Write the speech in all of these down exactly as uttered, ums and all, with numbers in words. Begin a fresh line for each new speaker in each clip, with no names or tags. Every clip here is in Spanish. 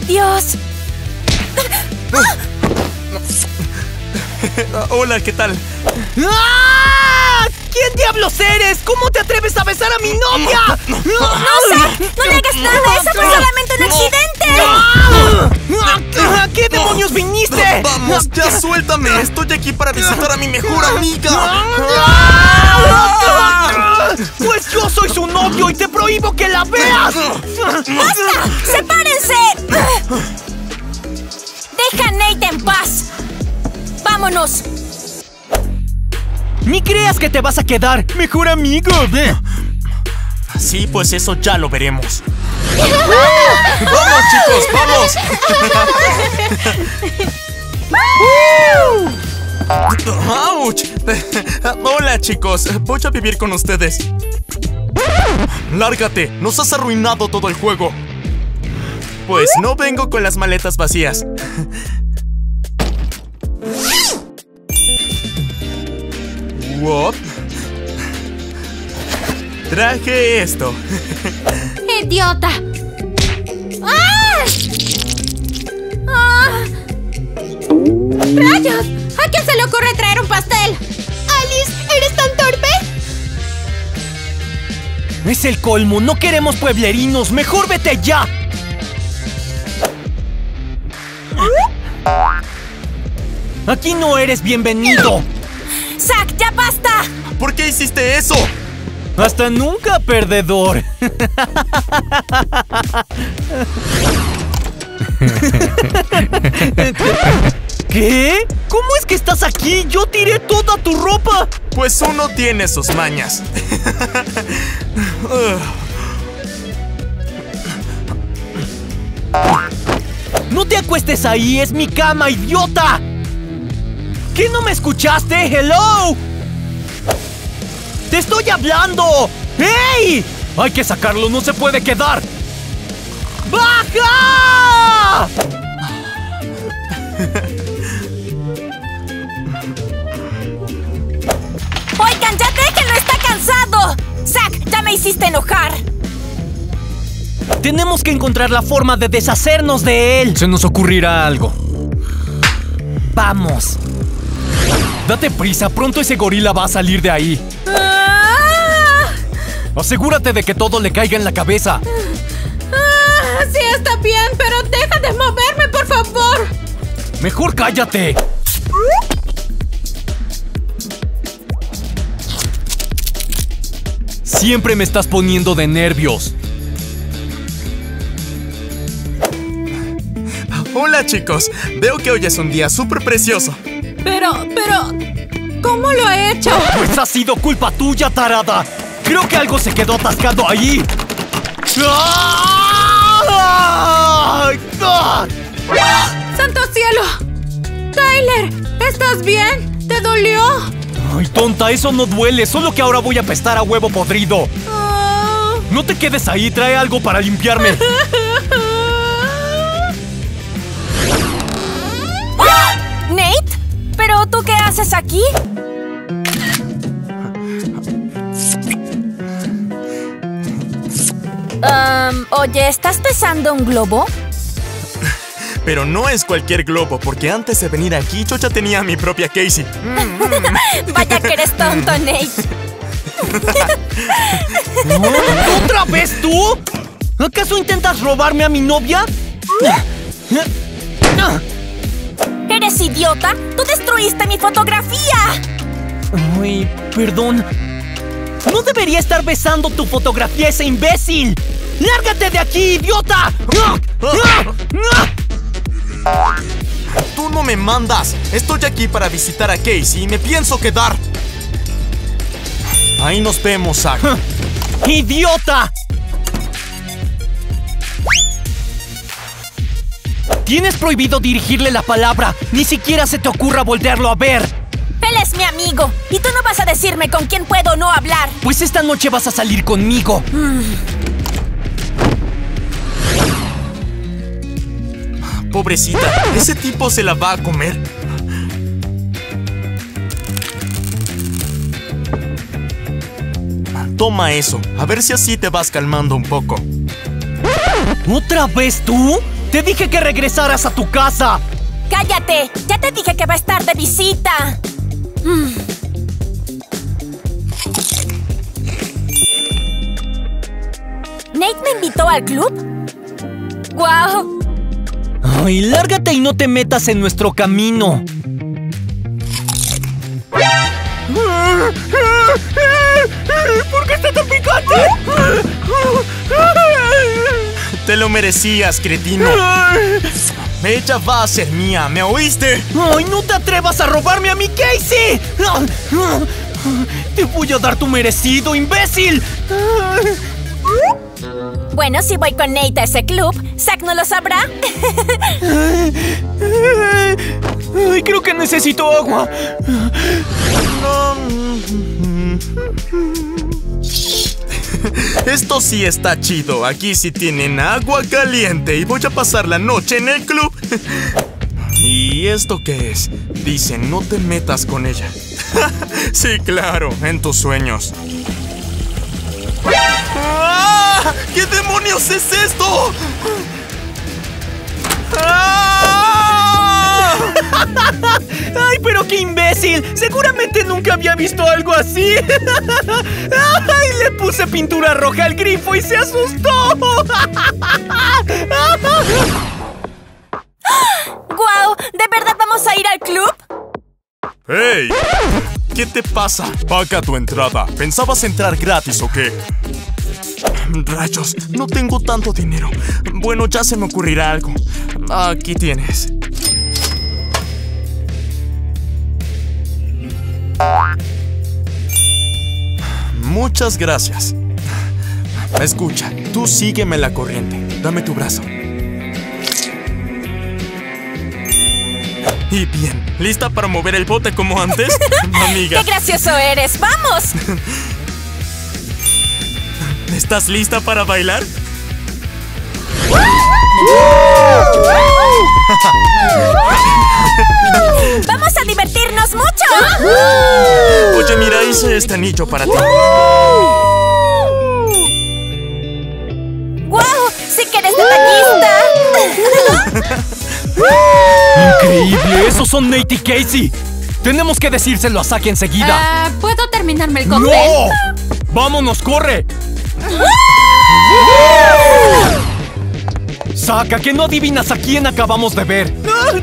Dios!
Hola, ¿qué tal?
¡Ah! ¿Quién diablos eres? ¿Cómo te atreves a besar a mi novia?
¡No, Zack! ¡No le hagas nada! ¡Eso fue solamente un accidente!
¿Qué demonios viniste?
¡Vamos, ya suéltame! Estoy aquí para visitar a mi mejor amiga.
Pues yo soy su novio y te prohíbo que la veas.
¡Basta! ¡Sepárense! ¡Deja a Nate en paz! ¡Vámonos!
Ni creas que te vas a quedar, mejor amigo.
Sí, pues eso ya lo veremos. ¡Vamos, chicos! ¡Vamos! ¡Auch! Hola, chicos. Voy a vivir con ustedes. ¡Lárgate! ¡Nos has arruinado todo el juego! Pues no vengo con las maletas vacías. ¿What? Traje esto.
¡Idiota! ¡Ah! ¡Ah! ¡Rayos! ¿A quién se le ocurre traer un pastel? ¡Alice! ¿Eres tan torpe?
Es el colmo. No queremos pueblerinos. Mejor vete ya. Aquí no eres bienvenido.
¡Zack, ya basta!
¿Por qué hiciste eso?
Hasta nunca, perdedor. ¿Qué? ¿Cómo es que estás aquí? Yo tiré toda tu ropa.
Pues uno tiene sus mañas.
No te acuestes ahí, es mi cama, idiota. ¿Qué, no me escuchaste? ¡Hello! ¡Te estoy hablando! ¡Hey! Hay que sacarlo, no se puede quedar. ¡Baja!
Oigan, ya déjenlo, está cansado. Zack, ya me hiciste enojar.
Tenemos que encontrar la forma de deshacernos de él. Se nos ocurrirá algo. Vamos. Date prisa, pronto ese gorila va a salir de ahí.
Ah,
Asegúrate de que todo le caiga en la cabeza.
ah, sí, está bien, pero deja de moverme, por favor.
Mejor cállate. Siempre me estás poniendo de nervios.
Hola, chicos. Veo que hoy es un día súper precioso.
Pero, pero... ¿Cómo lo he hecho?
Pues ha sido culpa tuya, tarada. Creo que algo se quedó atascado ahí. ¡Ah! ¡Ah!
¡Santo cielo! Tyler, ¿estás bien? ¿Te dolió?
Ay, tonta, eso no duele. Solo que ahora voy a apestar a huevo podrido.
Oh.
No te quedes ahí, trae algo para limpiarme.
¿Nate? ¿Pero tú qué haces aquí? Um, oye, ¿estás pesando un globo?
Pero no es cualquier globo, porque antes de venir aquí yo ya tenía mi propia Casey.
Vaya que eres tonto, Nate.
¿Otra vez tú? ¿Acaso intentas robarme a mi novia?
¿Eres idiota? ¡Tú destruiste mi fotografía!
Ay, perdón. No debería estar besando tu fotografía, ese imbécil. ¡Lárgate de aquí, idiota!
Tú no me mandas. Estoy aquí para visitar a Casey y me pienso quedar. Ahí nos vemos, Zack.
¡Idiota! Tienes prohibido dirigirle la palabra. Ni siquiera se te ocurra voltearlo a ver.
Él es mi amigo. Y tú no vas a decirme con quién puedo o no hablar.
Pues esta noche vas a salir conmigo.
Pobrecita, ese tipo se la va a comer. Toma eso, a ver si así te vas calmando un poco.
¿Otra vez tú? ¡Te dije que regresaras a tu casa!
¡Cállate! ¡Ya te dije que va a estar de visita! Mm. ¿Nate me invitó al club? ¡Guau!
¡Ay, lárgate y no te metas en nuestro camino! ¿Por qué está tan picante?
Te lo merecías, cretino. Ella va a ser mía, ¿me oíste?
¡Ay, no te atrevas a robarme a mi Casey! ¡Te voy a dar tu merecido, imbécil!
Bueno, si voy con Nate a ese club, ¿Zack no lo sabrá?
Ay, creo que necesito agua.
Esto sí está chido. Aquí sí tienen agua caliente y voy a pasar la noche en el club. ¿Y esto qué es? Dicen, no te metas con ella. Sí, claro, en tus sueños. ¡Ah! ¿Qué demonios es esto? ¡Ah!
¡Ay, pero qué imbécil! Seguramente nunca había visto algo así. ¡Ay, le puse pintura roja al grifo y se asustó!
¡Guau! ¿De verdad vamos a ir al club?
¡Hey! ¿Qué te pasa? Paga tu entrada. ¿Pensabas entrar gratis o qué? Rayos, no tengo tanto dinero. Bueno, ya se me ocurrirá algo. Aquí tienes. Muchas gracias. Escucha, tú sígueme la corriente. Dame tu brazo. Y bien, ¿lista para mover el bote como antes? Amiga.
¡Qué gracioso eres! ¡Vamos!
¿Estás lista para bailar?
¡Vamos a divertirnos mucho!
Oye, mira, hice este anillo para ti.
¡Guau! ¡Sí que eres detallista!
¡Increíble! ¡Esos son Nate y Casey! ¡Tenemos que decírselo a Zack enseguida!
Uh, ¿Puedo terminarme el cóctel?
¡No! ¡Vámonos, corre! ¡Saca, que no adivinas a quién acabamos de ver!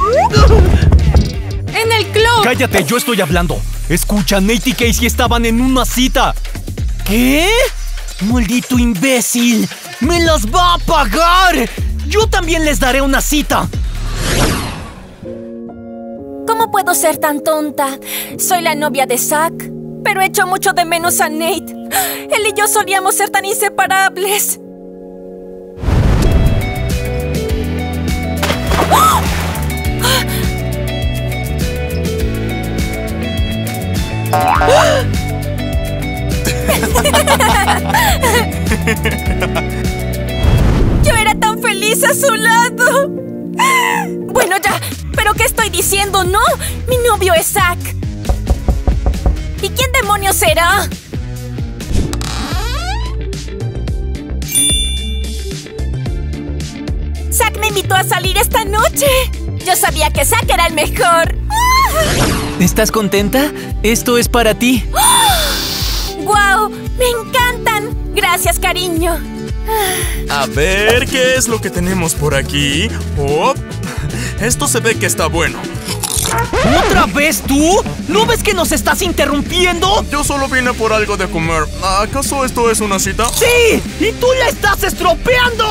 ¡En el club!
¡Cállate, yo estoy hablando! Escucha, Nate y Casey estaban en una cita. ¿Qué? ¡Maldito imbécil! ¡Me las va a pagar! ¡Yo también les daré una cita!
¿Cómo puedo ser tan tonta? Soy la novia de Zack, pero echo mucho de menos a Nate. Él y yo solíamos ser tan inseparables. ¡Oh! Yo era tan feliz a su lado. Bueno, ya, ¿pero qué estoy diciendo? ¡No! Mi novio es Zack. ¿Y quién demonios será? Zack me invitó a salir esta noche. Yo sabía que Zack era el mejor.
¿Estás contenta? Esto es para ti.
¡Guau! ¡Me encantan! Gracias, cariño.
A ver, ¿qué es lo que tenemos por aquí? Oh, esto se ve que está bueno.
¿Otra vez tú? ¿No ves que nos estás interrumpiendo?
Yo solo vine por algo de comer. ¿Acaso esto es una cita?
¡Sí! ¡Y tú la estás estropeando!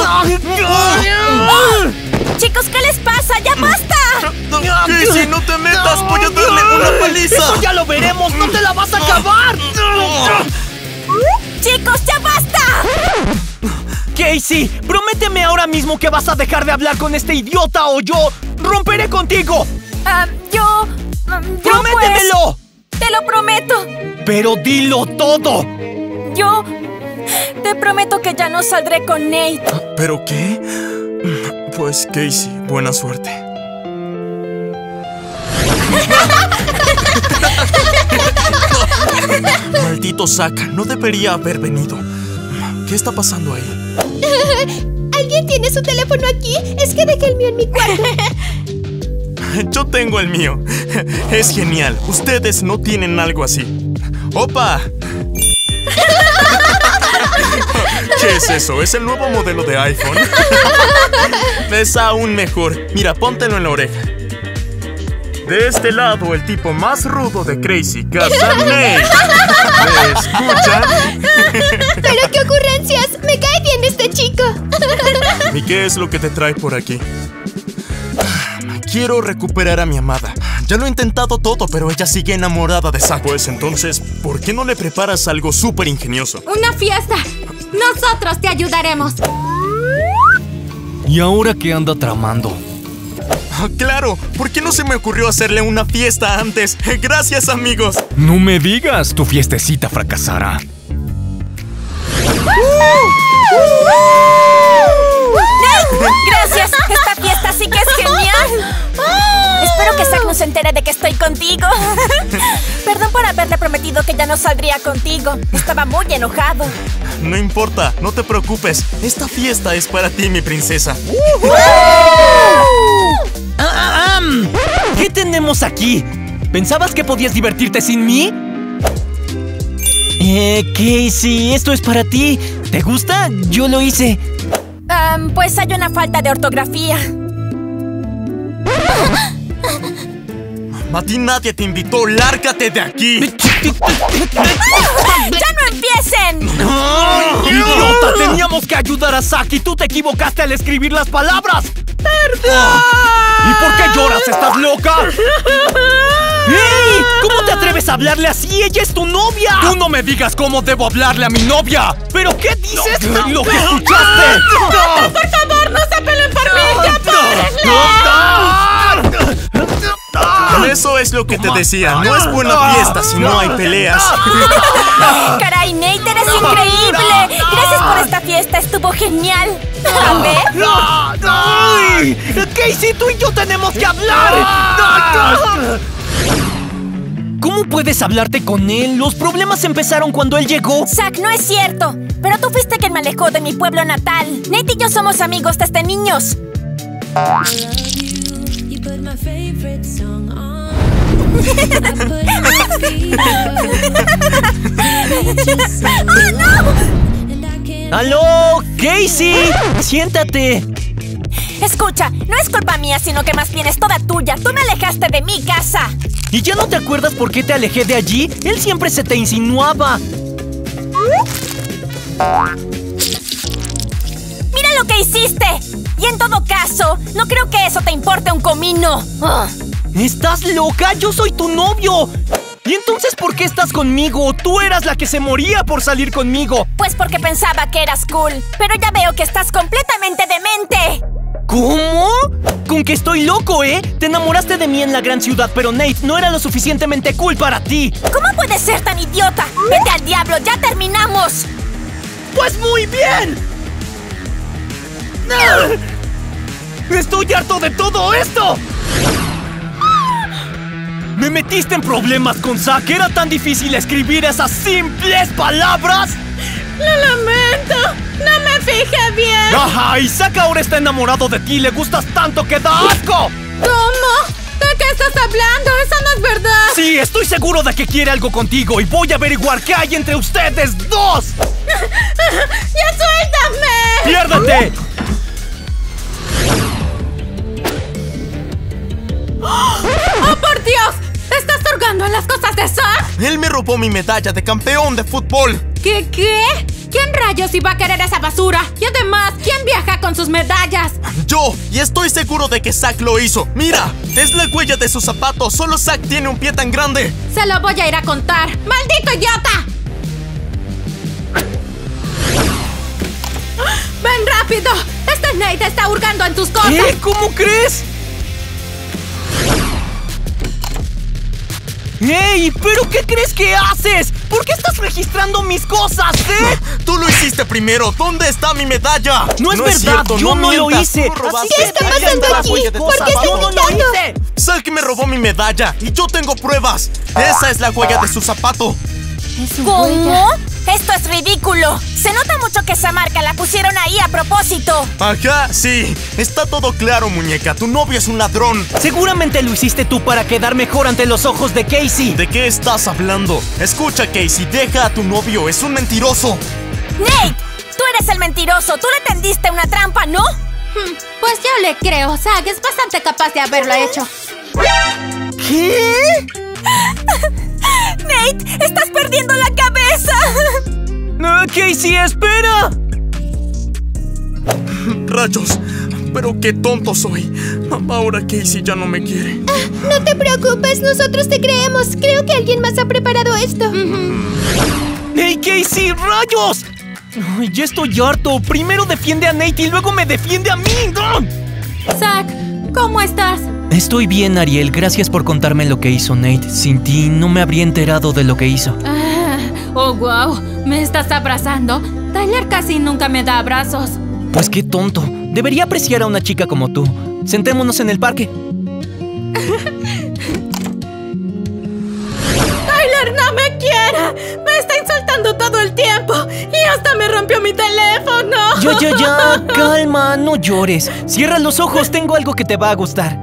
Chicos, ¿qué les pasa? ¡Ya basta!
Casey, no te metas, voy a darle una paliza.
¡Eso ya lo veremos! ¡No te la vas a acabar!
¡Chicos, ya basta!
Casey, prométeme ahora mismo que vas a dejar de hablar con este idiota o yo romperé contigo.
Uh, yo... Uh, yo
¡Prométemelo!
Pues, ¡te lo prometo!
¡Pero dilo todo!
Yo... te prometo que ya no saldré con Nate.
¿Pero qué? Pues, Casey, buena suerte. Maldito Zack, no debería haber venido. ¿Qué está pasando ahí?
Hay
¿Alguien tiene su teléfono aquí? Es que dejé el mío en mi cuarto.
Yo tengo el mío. Es genial. Ustedes no tienen algo así. ¡Opa! ¿Qué es eso? ¿Es el nuevo modelo de iPhone? Es aún mejor. Mira, póntelo en la oreja. De este lado, el tipo más rudo de Crazy Casa, Nate. ¿Me escuchan?
¡Pero qué ocurrencias! ¡Me cae bien este chico!
¿Y qué es lo que te trae por aquí? Quiero recuperar a mi amada. Ya lo he intentado todo, pero ella sigue enamorada de Zack. Pues entonces, ¿por qué no le preparas algo súper ingenioso?
¡Una fiesta! ¡Nosotros te ayudaremos!
¿Y ahora qué anda tramando?
Ah, ¡claro! ¿Por qué no se me ocurrió hacerle una fiesta antes? ¡Gracias, amigos!
No me digas, tu fiestecita fracasará.
¡Gracias! ¡Esta fiesta sí que es genial! Espero que Zack no se entere de que estoy contigo. Perdón por haberle prometido que ya no saldría contigo. Estaba muy enojado.
No importa, no te preocupes. Esta fiesta es para ti, mi princesa.
Ah, ah, um. ¿Qué tenemos aquí? ¿Pensabas que podías divertirte sin mí? Eh, Casey, esto es para ti. ¿Te gusta? Yo lo hice.
Um, pues hay una falta de ortografía.
A ti nadie te invitó. ¡Lárgate de aquí!
¡Ya no empiecen!
¡Idiota! Teníamos que ayudar a Zack y tú te equivocaste al escribir las palabras. ¡Perdón! ¿Y por qué lloras? ¿Estás loca? ¡Ey! ¿Cómo te atreves a hablarle así? ¡Ella es tu novia! ¡Tú no me digas cómo debo hablarle a mi novia! ¿Pero qué dices? No, ¡lo que escuchaste!
¡No! ¡No! ¡Por favor, no se peleen por mí! ¡Ya párenle!
Eso es lo que te decía. No es buena fiesta si no hay peleas.
¡Caray, Nate, eres increíble! Gracias por esta fiesta, estuvo genial. A ver.
¡Ay! ¡Casey, tú y yo tenemos que hablar! ¿Cómo puedes hablarte con él? Los problemas empezaron cuando él llegó.
Zack, no es cierto. Pero tú fuiste quien me alejó de mi pueblo natal. Nate y yo somos amigos desde niños. ¡Oh, no!
¡Aló! ¡Casey! ¡Siéntate!
Escucha, no es culpa mía, sino que más bien es toda tuya. Tú me alejaste de mi casa.
¿Y ya no te acuerdas por qué te alejé de allí? Él siempre se te insinuaba.
¡Mira lo que hiciste! Y en todo caso, no creo que eso te importe un comino. Ugh.
¿Estás loca? ¡Yo soy tu novio! ¿Y entonces por qué estás conmigo? Tú eras la que se moría por salir conmigo.
Pues porque pensaba que eras cool. Pero ya veo que estás completamente demente.
¿Cómo? Con que estoy loco, ¿eh? Te enamoraste de mí en la gran ciudad, pero Nate no era lo suficientemente cool para ti.
¿Cómo puedes ser tan idiota? ¡Vete al diablo! ¡Ya terminamos!
¡Pues muy bien! ¡Estoy harto de todo esto! ¿Me metiste en problemas con Zack? ¿Era tan difícil escribir esas simples palabras?
¡Lo lamento! ¡No me fijé bien!
¡Ajá! Y Zack ahora está enamorado de ti y le gustas tanto que da asco.
¿Cómo? ¿De qué estás hablando? ¡Eso no es verdad!
Sí, estoy seguro de que quiere algo contigo y voy a averiguar qué hay entre ustedes dos.
¡Ya suéltame!
¡Piérdete!
¡Oh, por Dios! ¿Te estás hurgando en las cosas de Zack?
Él me robó mi medalla de campeón de fútbol.
¿Qué, qué? ¿Quién rayos iba a querer esa basura? Y además, ¿quién viaja con sus medallas?
Yo, y estoy seguro de que Zack lo hizo. ¡Mira! Es la huella de sus zapatos. Solo Zack tiene un pie tan grande.
Se lo voy a ir a contar. ¡Maldito idiota! ¡Ven rápido! Este Nate está hurgando en tus cosas.
¿Qué? ¿Cómo crees? ¡Ey! ¿Pero qué crees que haces? ¿Por qué estás registrando mis cosas, eh?
¡Tú lo hiciste primero! ¿Dónde está mi medalla?
No es verdad,
cierto,
yo no lo
mientas,
hice.
tú robaste.
¿Qué está pasando aquí? ¿Por qué estás
Yo no lo hice.
Zack me robó mi medalla y yo tengo pruebas. Esa es la huella de su zapato.
¿Cómo? ¡Esto es ridículo! Se nota mucho que esa marca la pusieron ahí a propósito.
Ajá, sí. Está todo claro, muñeca. Tu novio es un ladrón.
Seguramente lo hiciste tú para quedar mejor ante los ojos de Casey.
¿De qué estás hablando? Escucha, Casey, deja a tu novio. Es un mentiroso.
¡Nate! Tú eres el mentiroso. Tú le tendiste una trampa, ¿no?
Hmm, pues yo le creo. Zack es bastante capaz de haberlo hecho.
¿Qué?
¡Nate! ¡Estás perdiendo la cabeza!
No, Casey, espera.
Rayos, pero qué tonto soy. Ahora Casey ya no me quiere.
Ah, no te preocupes, nosotros te creemos. Creo que alguien más ha preparado esto.
¡Hey, Casey, rayos! Ay, ya estoy harto. Primero defiende a Nate y luego me defiende a mí.
Zack, ¿cómo estás?
Estoy bien, Ariel. Gracias por contarme lo que hizo Nate. Sin ti no me habría enterado de lo que hizo.
Ah, oh, wow. ¿Me estás abrazando? Tyler casi nunca me da abrazos.
Pues qué tonto. Debería apreciar a una chica como tú. Sentémonos en el parque.
¡Tyler no me quiere! ¡Me está insultando todo el tiempo! ¡Y hasta me rompió mi teléfono!
Ya, ya, ya. Calma, no llores. Cierra los ojos, tengo algo que te va a gustar.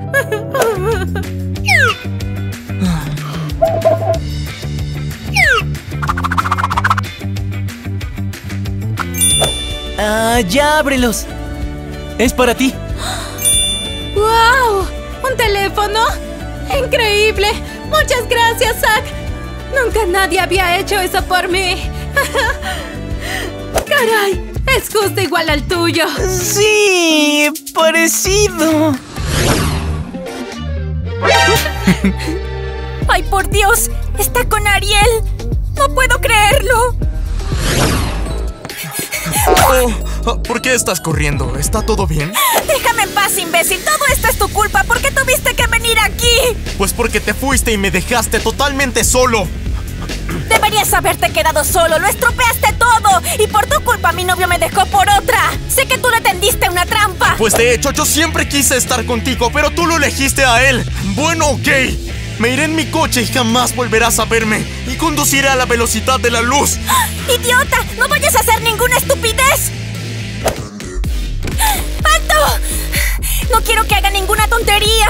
Ah, ya ábrelos. Es para ti.
¡Wow! ¿Un teléfono? ¡Increíble! ¡Muchas gracias, Zack! Nunca nadie había hecho eso por mí. ¡Caray! Es justo igual al tuyo.
Sí, parecido.
¡Ay, por Dios! ¡Está con Ariel! ¡No puedo creerlo!
Oh, ¿por qué estás corriendo? ¿Está todo bien?
¡Déjame en paz, imbécil! ¡Todo esto es tu culpa! ¿Por qué tuviste que venir aquí?
Pues porque te fuiste y me dejaste totalmente solo.
Deberías haberte quedado solo. ¡Lo estropeaste todo! Y por tu culpa mi novio me dejó por otra. Sé que tú le tendiste una trampa.
Pues de hecho yo siempre quise estar contigo, pero tú lo elegiste a él. Bueno, ok. Me iré en mi coche y jamás volverás a verme. Y conduciré a la velocidad de la luz.
¡Idiota! ¡No vayas a hacer ninguna estupidez! ¡Alto! ¡No quiero que haga ninguna tontería!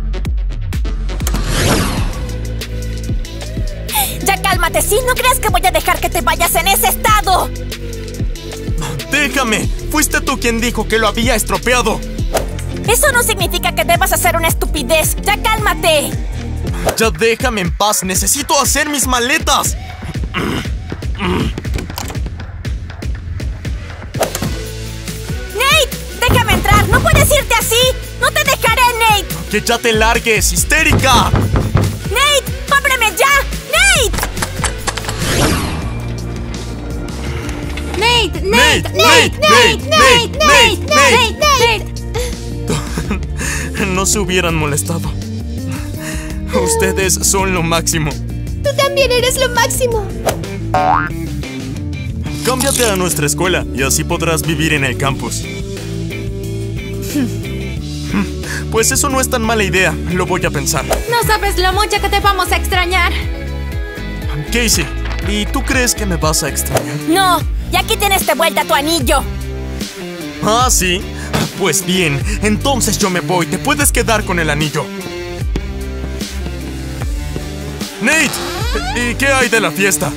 Ya cálmate, ¿sí? No creas que voy a dejar que te vayas en ese estado.
Déjame. Fuiste tú quien dijo que lo había estropeado.
Eso no significa que debas hacer una estupidez. ¡Ya cálmate!
Ya déjame en paz. Necesito hacer mis maletas.
¡Nate! ¡Déjame entrar! ¡No puedes irte así! ¡No te dejaré, Nate!
Que ya te largues, histérica.
¡Nate! ¡Ábreme ya!
¡Nate!
Nate,
¡Nate!
Nate, Nate, Nate, Nate,
¡Nate!
Nate. No se hubieran molestado. Ustedes son lo máximo.
Tú también eres lo máximo.
Cámbiate a nuestra escuela y así podrás vivir en el campus. Pues eso no es tan mala idea, lo voy a pensar.
No sabes lo mucho que te vamos a extrañar.
Casey, ¿y tú crees que me vas a extrañar?
No, y aquí tienes de vuelta tu anillo.
Ah, ¿sí? Pues bien, entonces yo me voy. Te puedes quedar con el anillo. Nate, ¿y qué hay de la fiesta?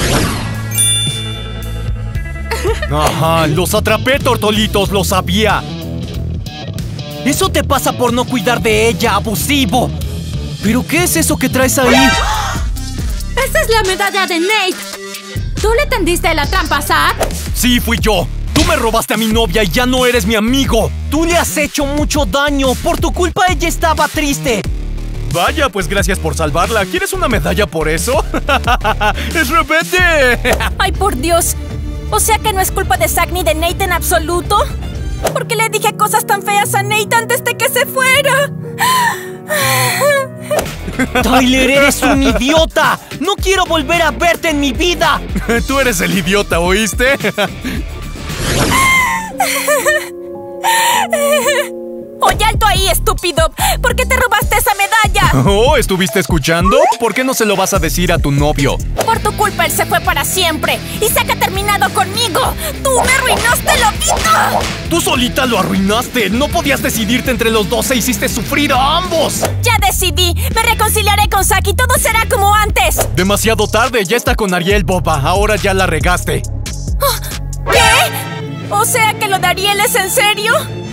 Ajá, los atrapé, tortolitos, lo sabía. Eso te pasa por no cuidar de ella, abusivo. ¿Pero qué es eso que traes ahí?
¡Esa es la medalla de Nate! ¿Tú le tendiste la trampa a Zack?
Sí, fui yo. Tú me robaste a mi novia y ya no eres mi amigo. Tú le has hecho mucho daño. Por tu culpa ella estaba triste.
Vaya, pues gracias por salvarla. ¿Quieres una medalla por eso? ¡Es Rebete!
¡Ay, por Dios! ¿O sea que no es culpa de Zack ni de Nate en absoluto? ¿Por qué le dije cosas tan feas a Nate antes de que se fuera?
¡Tyler, eres un idiota! ¡No quiero volver a verte en mi vida!
Tú eres el idiota, ¿oíste?
¡Oye, alto ahí, estúpido! ¿Por qué te robaste esa medalla?
Oh, ¿estuviste escuchando? ¿Por qué no se lo vas a decir a tu novio?
Por tu culpa él se fue para siempre. Isaac ha terminado conmigo. ¡Tú me arruinaste la vida!
Tú solita lo arruinaste. No podías decidirte entre los dos e hiciste sufrir a ambos.
Ya decidí. Me reconciliaré con Zack y todo será como antes.
Demasiado tarde. Ya está con Ariel, boba. Ahora ya la regaste.
¿Qué? ¿O sea que lo de Ariel es en serio?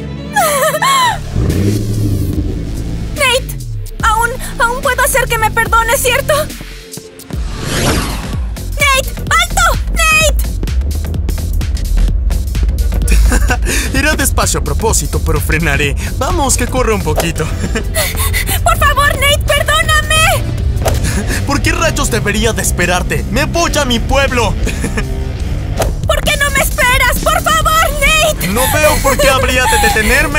Nate, aún, aún puedo hacer que me perdone, ¿cierto? ¡Nate! ¡Alto! ¡Nate!
Iré despacio a propósito, pero frenaré. Vamos, que corre un poquito.
¡Por favor, Nate, perdóname!
¿Por qué rayos debería de esperarte? ¡Me voy a mi pueblo!
¿Por qué no me esperas? ¡Por favor, Nate!
No veo por qué habría de detenerme.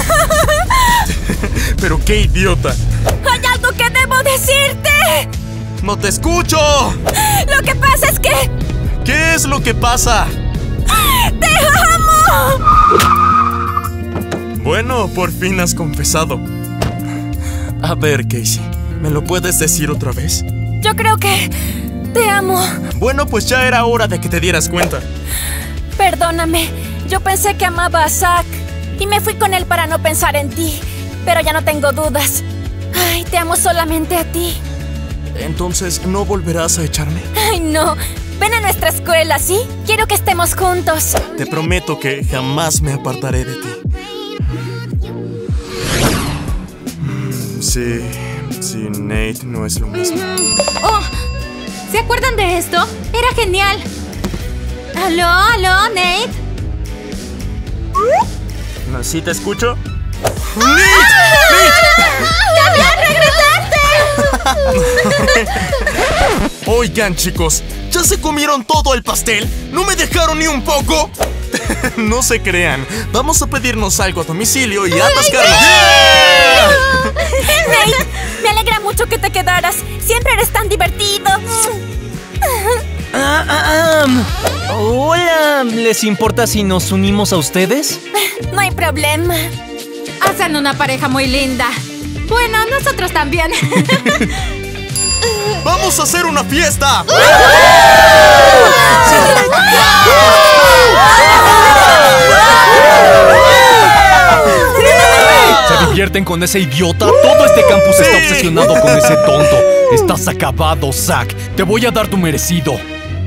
Pero qué idiota.
¡Hay algo que debo decirte!
¡No te escucho!
Lo que pasa es que...
¿Qué es lo que pasa?
¡Te amo!
Bueno, por fin has confesado. A ver, Casey, ¿me lo puedes decir otra vez?
Yo creo que... te amo.
Bueno, pues ya era hora de que te dieras cuenta.
Perdóname. Yo pensé que amaba a Zack y me fui con él para no pensar en ti. Pero ya no tengo dudas. Ay, te amo solamente a ti.
Entonces, ¿no volverás a echarme?
Ay, no. Ven a nuestra escuela, ¿sí? Quiero que estemos juntos.
Te prometo que jamás me apartaré de ti. Sí, sí, Nate no es lo mismo.
Oh, ¿se acuerdan de esto? Era genial. ¿Aló, aló, Nate?
¿Sí te escucho? Oigan, chicos, ¿ya se comieron todo el pastel? ¿No me dejaron ni un poco? No se crean. Vamos a pedirnos algo a domicilio y a atascarnos.
Nate, me alegra mucho que te quedaras. Siempre eres tan divertido.
Ah, ah, ah. Hola, ¿les importa si nos unimos a ustedes?
No hay problema.
Hacen una pareja muy linda. Bueno, nosotros también.
¡Vamos a hacer una fiesta!
¿Se divierten con ese idiota? Todo este campus está
Sí.
obsesionado con ese tonto. Estás acabado, Zack. Te voy a dar tu merecido.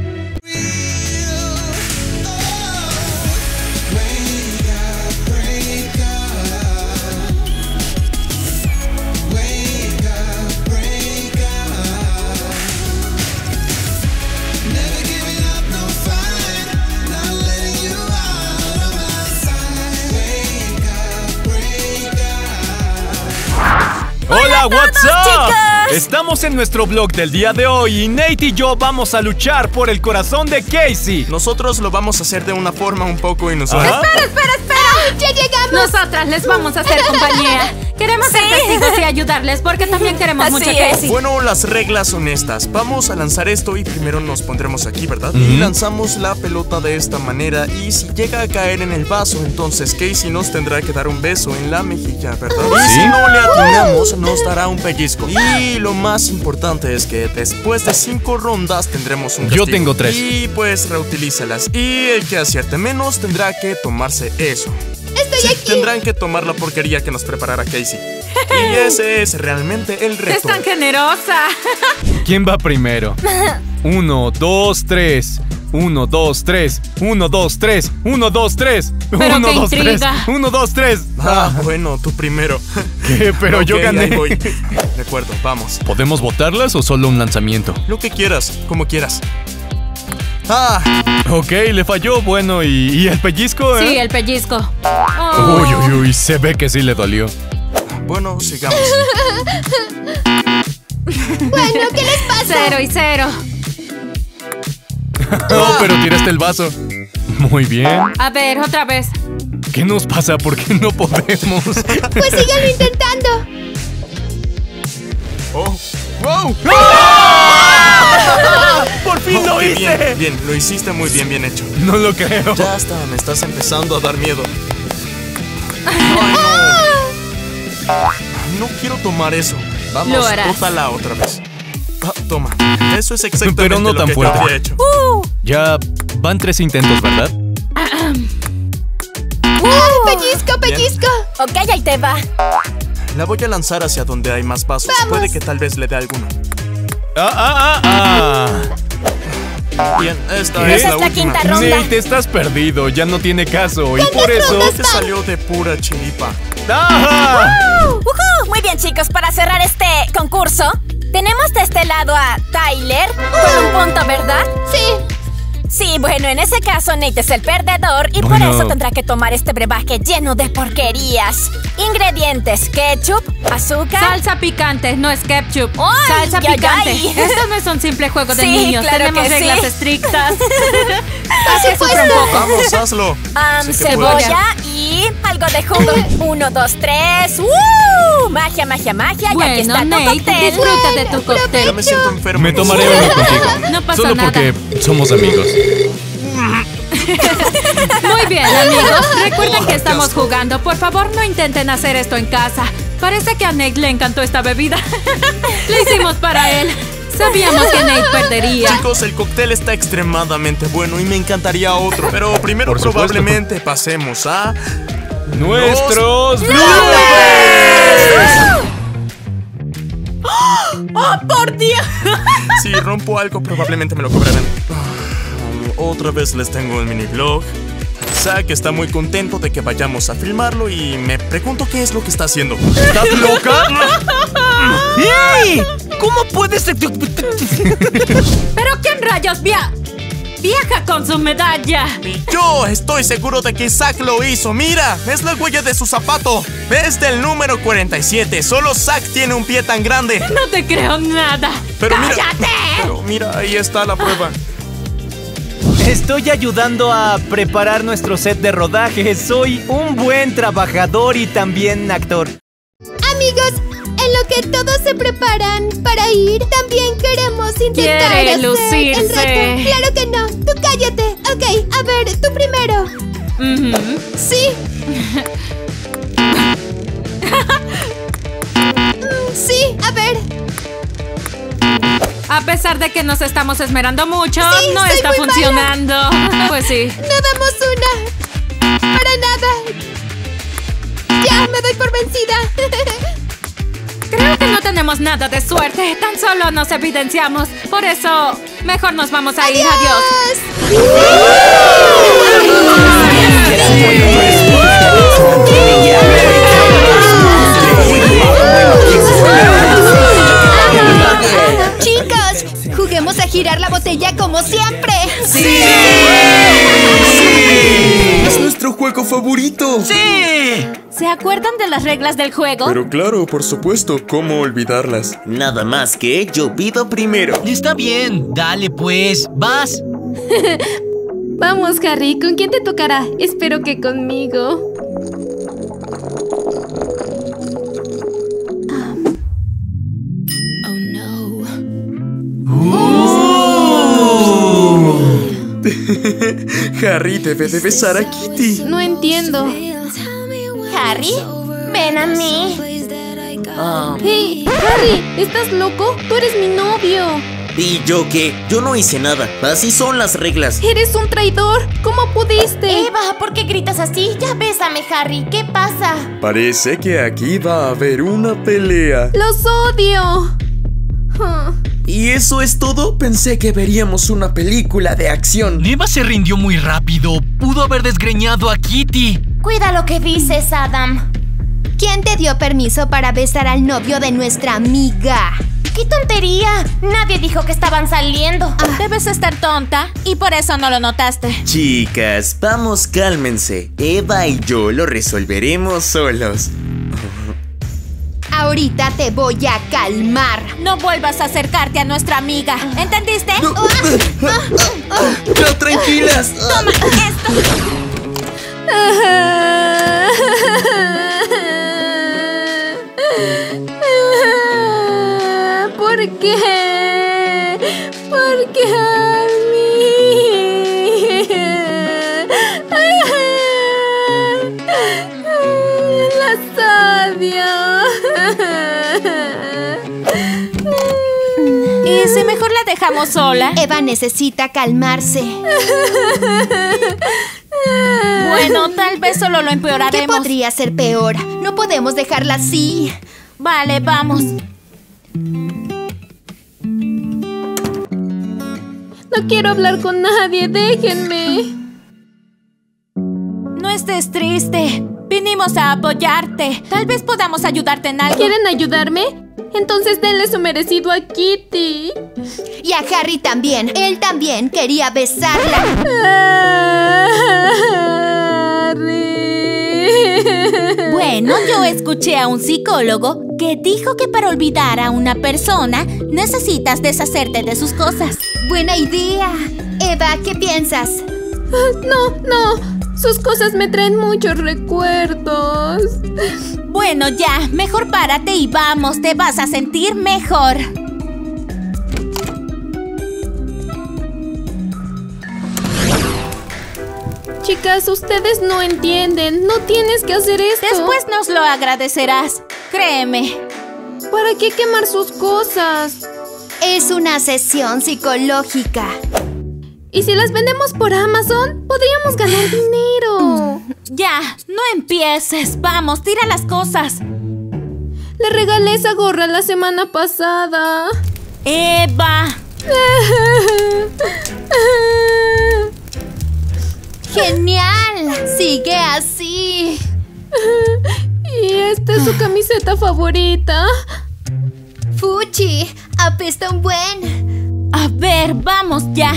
Hola, what's
todos,
up?
chicos.
Estamos en nuestro vlog del día de hoy y Nate y yo vamos a luchar por el corazón de Casey.
Nosotros lo vamos a hacer de una forma un poco inusual.
Ajá.
¡Espera, espera, espera!
¡Ya llegamos!
Nosotras les vamos a hacer compañía. Queremos ser
Sí.
testigos y ayudarles porque también queremos
Así
mucho a
es.
Casey.
Bueno, las reglas son estas. Vamos a lanzar esto y primero nos pondremos aquí, ¿verdad? Y lanzamos la pelota de esta manera y si llega a caer en el vaso, entonces Casey nos tendrá que dar un beso en la mejilla, ¿verdad? Y si no le atinamos, nos dará un pellizco. Y lo más importante es que después de cinco rondas tendremos un
Yo
castigo.
tengo tres.
Y pues reutilízalas. Y el que acierte menos tendrá que tomarse eso.
¡Estoy
Sí,
aquí!
tendrán que tomar la porquería que nos preparara Casey. Y ese es realmente el
¡Es
reto.
tan generosa!
¿Quién va primero? Uno, dos, tres. Uno, dos, tres. Uno, dos, tres. Uno, dos, tres.
Pero
Uno,
qué
dos, tres.
intriga.
Uno, dos, tres.
Ah, bueno, tú primero.
¿Qué? Pero yo
Ok,
gané.
ahí voy. De acuerdo, vamos.
¿Podemos botarlas o solo un lanzamiento?
Lo que quieras, como quieras. Ah,
Ok, le falló. Bueno, ¿y, y el pellizco, eh?
Sí, el pellizco. Oh.
Uy, uy, uy, se ve que sí le dolió.
bueno, sigamos.
Bueno, ¿qué les pasa?
Cero y cero.
Oh, pero tiraste el vaso. Muy bien.
A ver, otra vez.
¿Qué nos pasa? ¿Por qué no podemos?
Pues síganlo intentando.
Oh, wow.
¡Por fin lo
Oh, qué
hice!
bien, bien, lo hiciste muy bien, bien hecho.
No lo creo.
Ya está, me estás empezando a dar miedo. Ay, no. No quiero tomar eso. Vamos,
Lo harás.
bótala otra vez. Ah, toma, eso es exactamente
Pero no
lo
tan
que
fuerte.
yo habría hecho.
Uh,
Ya van tres intentos, ¿verdad?
¡Ah, pellizco, pellizco!
ok, ahí te va.
La voy a lanzar hacia donde hay más vasos.
Vamos.
Puede que tal vez le dé alguno.
¡Ah, ah, ah!
Bien, esta
¿Qué?
es
Esa
la
es la
última.
quinta ronda.
Nate, estás perdido. Ya no tiene caso. Y por eso...
Te salió de pura chiripa.
¡Ah!
Uh, ujú. Muy bien, chicos, para cerrar este concurso, tenemos de este lado a Tyler con un punto, ¿verdad?
Sí.
Sí, bueno, en ese caso Nate es el perdedor y
Bueno.
por eso tendrá que tomar este brebaje lleno de porquerías. Ingredientes: ketchup, azúcar.
Salsa picante, no es ketchup.
¡Ay,
Salsa
ay,
picante.
ay!
Esto no es un simple juego de
Sí,
niños.
claro
Tenemos
que
reglas
sí.
estrictas.
Por
que sufra un
supuesto.
poco.
Vamos, hazlo.
Am,
Sí que
cebolla y algo de jugo. Uno, dos, tres. ¡Uh! Magia, magia, magia. y aquí
Bueno,
está tu
Nate,
cóctel.
disfruta de tu
Ya
cóctel.
me siento enfermo.
Me
no
tomaré
sé.
uno contigo.
No pasa
Solo
nada.
porque somos amigos.
Muy bien, amigos. Recuerden
Oh,
que
qué
estamos
asco.
jugando. Por favor, no intenten hacer esto en casa. Parece que a Nate le encantó esta bebida. Lo hicimos para él. Sabíamos que Nate perdería.
Chicos, el cóctel está extremadamente bueno y me encantaría otro. Pero primero
Por supuesto.
probablemente pasemos a...
¡Nuestros
¡Oh, por Dios!
Si rompo algo, probablemente me lo cobrarán. Ah, Otra vez les tengo un mini vlog. Zack está muy contento de que vayamos a filmarlo y me pregunto qué es lo que está haciendo.
¿Estás loca? ¡Ey! ¿Cómo puedes...?
¿Pero quién rayos via... viaja con su medalla?
Y yo estoy seguro de que Zack lo hizo. Mira, es la huella de su zapato. Es del número cuarenta y siete. Solo Zack tiene un pie tan grande.
No te creo nada.
Pero mira,
¡Cállate!
pero mira, ahí está la prueba.
Estoy ayudando a preparar nuestro set de rodaje. Soy un buen trabajador y también actor.
Amigos, en lo que todos se preparan para ir, también queremos intentar
Quiere
hacer
lucirse.
el reto. Claro que no. Tú cállate. Ok, a ver, tú primero.
Ujú.
Sí. Mm, sí, a ver.
A pesar de que nos estamos esmerando mucho,
Sí,
no
soy
está
muy
funcionando. Pues sí.
No damos una. Para nada. Ya, me doy por vencida.
Creo que no tenemos nada de suerte. Tan solo nos evidenciamos. Por eso, mejor nos vamos a ir. Adiós.
Chicos, juguemos a girar la botella como siempre.
Sí.
Es nuestro juego favorito.
¡Sí!
¿Se acuerdan de las reglas del juego?
Pero claro, por supuesto, ¿cómo olvidarlas?
Nada más que yo pido primero.
Está bien, dale pues, vas.
Vamos, Harry, ¿con quién te tocará? Espero que conmigo.
Harry debe de besar a Kitty.
No entiendo.
Harry, ven a mí.
Hey, Harry, ¿estás loco? Tú eres mi novio.
¿Y yo qué? Yo no hice nada. Así son las reglas.
Eres un traidor. ¿Cómo pudiste?
Eva, ¿por qué gritas así? Ya bésame, Harry. ¿Qué pasa?
Parece que aquí va a haber una pelea.
Los odio. Ah.
¿Y eso es todo? Pensé que veríamos una película de acción.
Eva se rindió muy rápido. Pudo haber desgreñado a Kitty.
Cuida lo que dices, Adam.
¿Quién te dio permiso para besar al novio de nuestra amiga?
¡Qué tontería! Nadie dijo que estaban saliendo. Debes estar tonta y por eso no lo notaste.
Chicas, vamos, cálmense. Eva y yo lo resolveremos solos.
Ahorita te voy a calmar.
No vuelvas a acercarte a nuestra amiga. ¿Entendiste?
¡No, tranquilas!
Toma esto.
¿Por qué? ¿Por qué a mí? Las odio.
dejamos sola?
Eva necesita calmarse.
Bueno, tal vez solo lo
¿Qué
empeoraremos.
podría ser peor? No podemos dejarla así.
Vale, vamos.
No quiero hablar con nadie, déjenme.
No estés triste. Vinimos a apoyarte. Tal vez podamos ayudarte en algo.
¿Quieren ayudarme? Entonces denle su merecido a Kitty.
Y a Harry también. Él también quería besarla.
Harry.
Bueno, yo escuché a un psicólogo que dijo que para olvidar a una persona necesitas deshacerte de sus cosas.
Buena idea. Eva, ¿qué piensas?
No, no. Sus cosas me traen muchos recuerdos.
Bueno, ya, mejor párate y vamos, te vas a sentir mejor.
Chicas, ustedes no entienden. No tienes que hacer esto.
Después nos lo agradecerás, créeme.
¿Para qué quemar sus cosas?
Es una sesión psicológica.
¿Y si las vendemos por Amazon? Podríamos ganar dinero.
Ya, no empieces. Vamos, tira las cosas.
Le regalé esa gorra la semana pasada.
Eva.
¡Genial! Sigue así.
Y esta es su camiseta favorita.
Fuchi, apesta un buen.
A ver, vamos ya.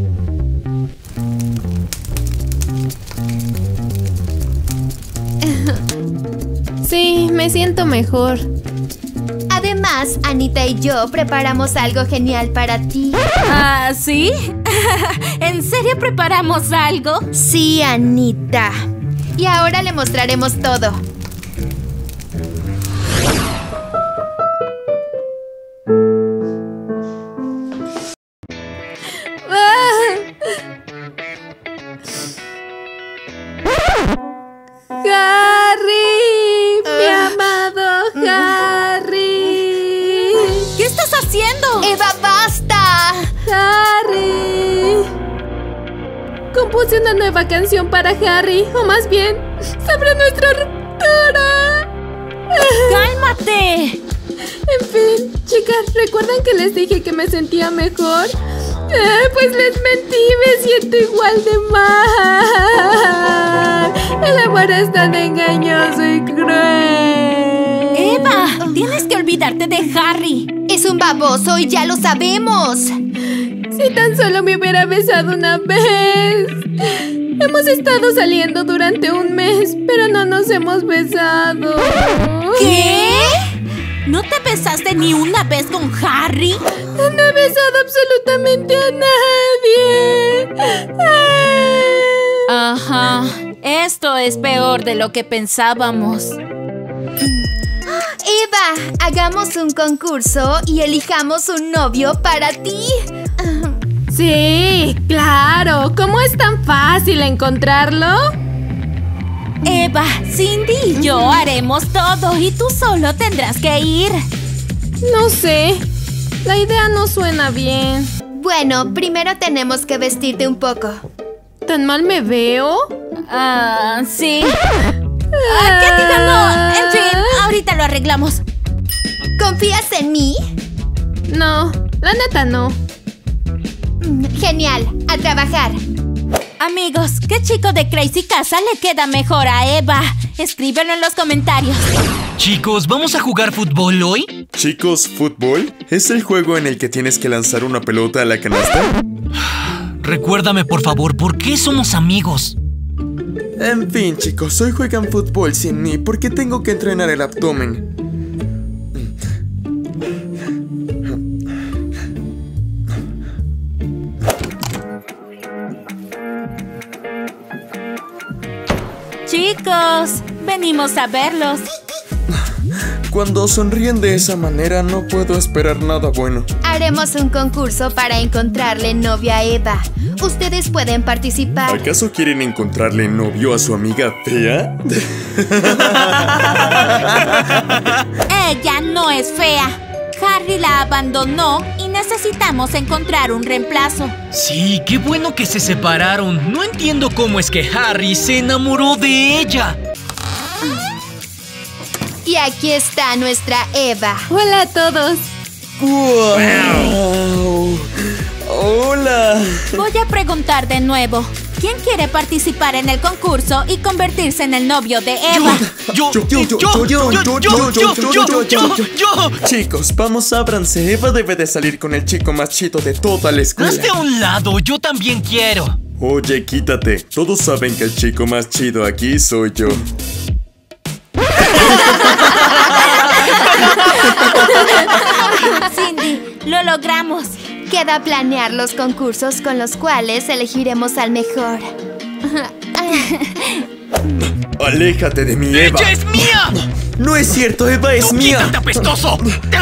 Sí, me siento mejor.
Además, Anita y yo preparamos algo genial para ti.
¿Ah, sí? ¿En serio preparamos algo?
Sí, Anita. Y ahora le mostraremos todo.
¡Harry! ¡Mi amado Harry!
¿Qué estás haciendo?
¡Eva, basta!
¡Harry! Compuse una nueva canción para Harry, o más bien, sobre nuestra ruptura.
¡Cálmate!
En fin, chicas, ¿recuerdan que les dije que me sentía mejor? Eh, pues les mentí, me siento igual de mal. El amor es tan engañoso y cruel.
Eva, tienes que olvidarte de Harry.
Es un baboso y ya lo sabemos.
Si tan solo me hubiera besado una vez. Hemos estado saliendo durante un mes, pero no nos hemos besado.
¿Qué? ¿No te besaste ni una vez con Harry?
No he besado absolutamente a nadie.
Ajá. Esto es peor de lo que pensábamos.
Eva, hagamos un concurso y elijamos un novio para ti.
Sí, claro. ¿Cómo es tan fácil encontrarlo?
Eva, Cindy y yo haremos todo y tú solo tendrás que ir.
No sé. La idea no suena bien.
Bueno, primero tenemos que vestirte un poco.
¿Tan mal me veo?
Ah, sí. Ah, ¿qué digo? No, en fin, ahorita lo arreglamos.
¿Confías en mí?
No, la neta no.
Genial, a trabajar.
Amigos, ¿qué chico de Crazy Casa le queda mejor a Eva? Escríbelo en los comentarios.
Chicos, ¿vamos a jugar fútbol hoy?
Chicos, ¿fútbol? ¿Es el juego en el que tienes que lanzar una pelota a la canasta?
Recuérdame, por favor, ¿por qué somos amigos?
En fin, chicos, hoy juegan fútbol sin mí porque tengo que entrenar el abdomen.
Chicos, venimos a verlos.
Cuando sonríen de esa manera no puedo esperar nada bueno.
Haremos un concurso para encontrarle novio a Eva. Ustedes pueden participar.
¿Acaso quieren encontrarle novio a su amiga fea?
Ella no es fea. Harry la abandonó y necesitamos encontrar un reemplazo.
Sí, qué bueno que se separaron. No entiendo cómo es que Harry se enamoró de ella.
Y aquí está nuestra Eva.
Hola a todos.
¡Wow! ¡Hola!
Voy a preguntar de nuevo. ¿Quién quiere participar en el concurso y convertirse en el novio de Eva?
Yo, yo, yo, yo, yo, yo, yo, yo, yo, yo, yo.
Chicos, vamos, ábranse. Eva debe de salir con el chico más chido de toda la escuela.
Hazte a un lado, yo también quiero.
Oye, quítate. Todos saben que el chico más chido aquí soy yo.
Cindy, lo logramos.
Queda planear los concursos con los cuales elegiremos al mejor.
Aléjate de mi Eva.
¡Ella es mía!
No es cierto, Eva es
¡Tú
mía.
quítate, apestoso!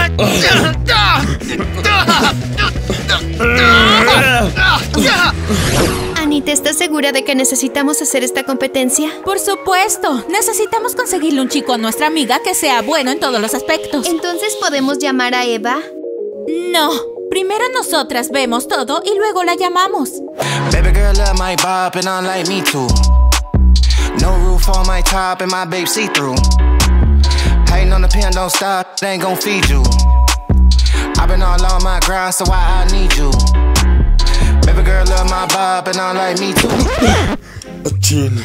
Anita, ¿estás segura de que necesitamos hacer esta competencia?
Por supuesto. Necesitamos conseguirle un chico a nuestra amiga que sea bueno en todos los aspectos.
¿Entonces podemos llamar a Eva?
No. Primero nosotras vemos todo y luego la llamamos.
Baby girl love my bop and I like me too. No roof on my top and my babe see through. Hating on the pen, don't stop, they ain't gon' feed you. I've been all on my grind, so why I need you. Baby girl love my bop and I like me too.
Chin.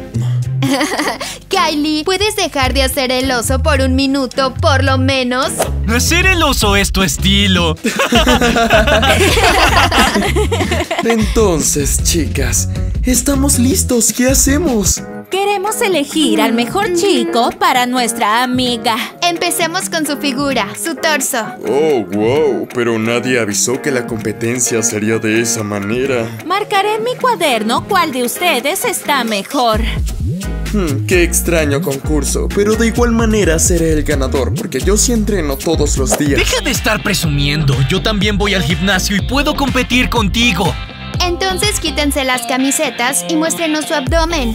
Kylie, ¿puedes dejar de hacer el oso por un minuto, por lo menos?
Hacer el oso es tu estilo.
Entonces, chicas, estamos listos. ¿Qué hacemos?
Queremos elegir al mejor chico para nuestra amiga.
Empecemos con su figura, su torso.
Oh, wow. Pero nadie avisó que la competencia sería de esa manera.
Marcaré en mi cuaderno cuál de ustedes está mejor.
Hmm, qué extraño concurso, pero de igual manera seré el ganador, porque yo sí entreno todos los días.
Deja de estar presumiendo. Yo también voy al gimnasio y puedo competir contigo.
Entonces quítense las camisetas y muéstrenos su abdomen.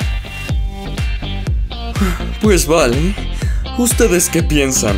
Pues vale. ¿Ustedes qué piensan?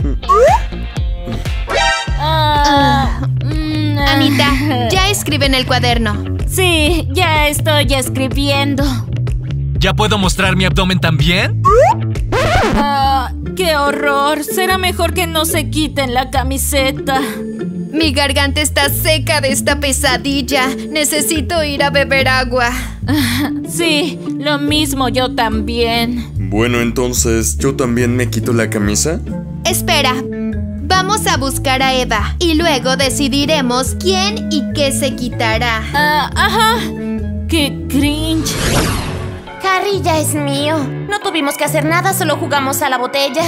Ah, mm, ah.
Anita, ya escribe en el cuaderno.
Sí, ya estoy escribiendo.
¿Ya puedo mostrar mi abdomen también?
Ah, ¡qué horror! Será mejor que no se quiten la camiseta.
Mi garganta está seca de esta pesadilla. Necesito ir a beber agua.
Sí, lo mismo yo también.
Bueno, entonces, ¿yo también me quito la camisa?
Espera. Vamos a buscar a Eva y luego decidiremos quién y qué se quitará.
Ah, ajá. ¡Qué cringe!
Harry ya es mío. No tuvimos que hacer nada, solo jugamos a la botella.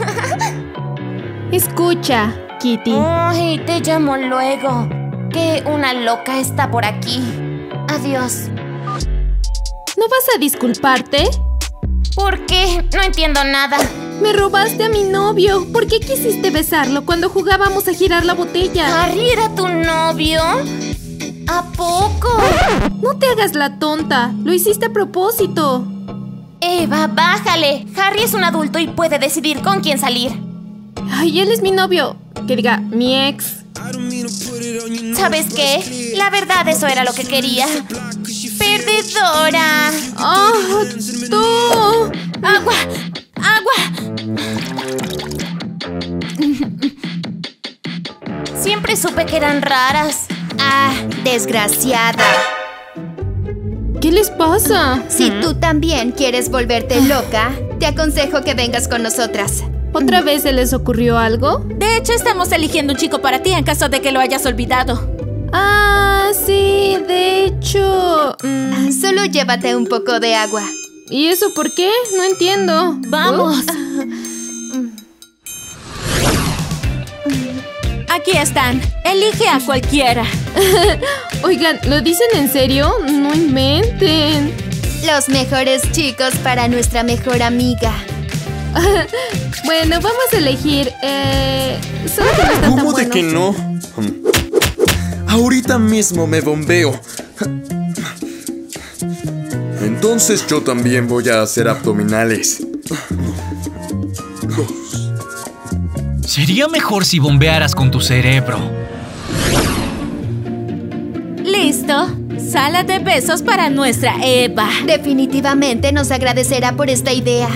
Escucha, Kitty.
Ay, te llamo luego. Que una loca está por aquí. Adiós.
¿No vas a disculparte?
¿Por qué? No entiendo nada.
Me robaste a mi novio. ¿Por qué quisiste besarlo cuando jugábamos a girar la botella?
¿Harry era tu novio? ¿A poco?
No te hagas la tonta. Lo hiciste a propósito.
Eva, bájale. Harry es un adulto y puede decidir con quién salir.
Ay, él es mi novio. Que diga, mi ex.
¿Sabes qué? La verdad, eso era lo que quería. ¡Perdedora!
¡Oh, tú!
¡Agua! ¡Agua!
Siempre supe que eran raras.
Ah, desgraciada.
¿Qué les pasa?
Si tú también quieres volverte loca, te aconsejo que vengas con nosotras.
¿Otra vez se les ocurrió algo?
De hecho, estamos eligiendo un chico para ti en caso de que lo hayas olvidado.
Ah, sí, de hecho... mm,
Solo llévate un poco de agua.
¿Y eso por qué? No entiendo.
¡Vamos! Aquí están. Elige a cualquiera.
Oigan, ¿lo dicen en serio? No inventen.
Los mejores chicos para nuestra mejor amiga.
Bueno, vamos a elegir. Eh, solo que no están tan
¿Cómo de
buenos.
que no? Ahorita mismo me bombeo.
Entonces yo también voy a hacer abdominales.
Si Sería mejor si bombearas con tu cerebro.
Listo. Sala de besos para nuestra Eva.
Definitivamente nos agradecerá por esta idea.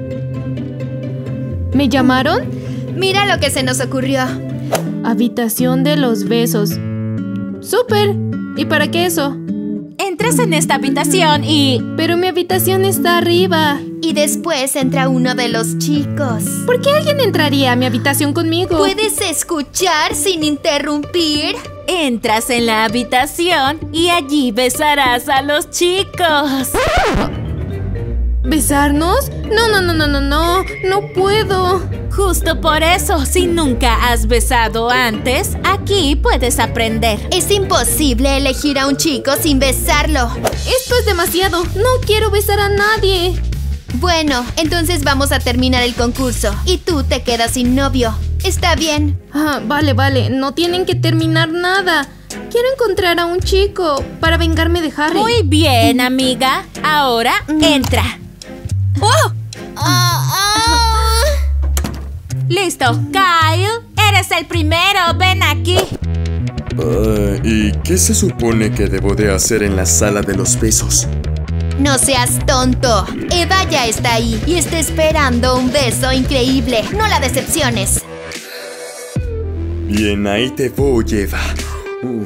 ¿Me llamaron?
Mira lo que se nos ocurrió.
Habitación de los besos. ¡Súper! ¿Y para qué eso?
Entras en esta habitación y...
Pero mi habitación está arriba.
Y después entra uno de los chicos.
¿Por qué alguien entraría a mi habitación conmigo?
¿Puedes escuchar sin interrumpir?
Entras en la habitación y allí besarás a los chicos.
¿Besarnos? No, no, no, no, no, no. No puedo.
Justo por eso, si nunca has besado antes, aquí puedes aprender.
Es imposible elegir a un chico sin besarlo.
Esto es demasiado. No quiero besar a nadie.
Bueno, entonces vamos a terminar el concurso. Y tú te quedas sin novio. ¿Está bien?
Ah, vale, vale. No tienen que terminar nada. Quiero encontrar a un chico para vengarme de Harry.
Muy bien, amiga. Ahora, mm. entra. ¡Oh!
Ah, ah.
Listo, Kyle. Eres el primero. Ven aquí.
Uh, ¿Y qué se supone que debo de hacer en la sala de los besos?
No seas tonto. Eva ya está ahí y está esperando un beso increíble. No la decepciones.
Bien, ahí te voy, Eva. Uh.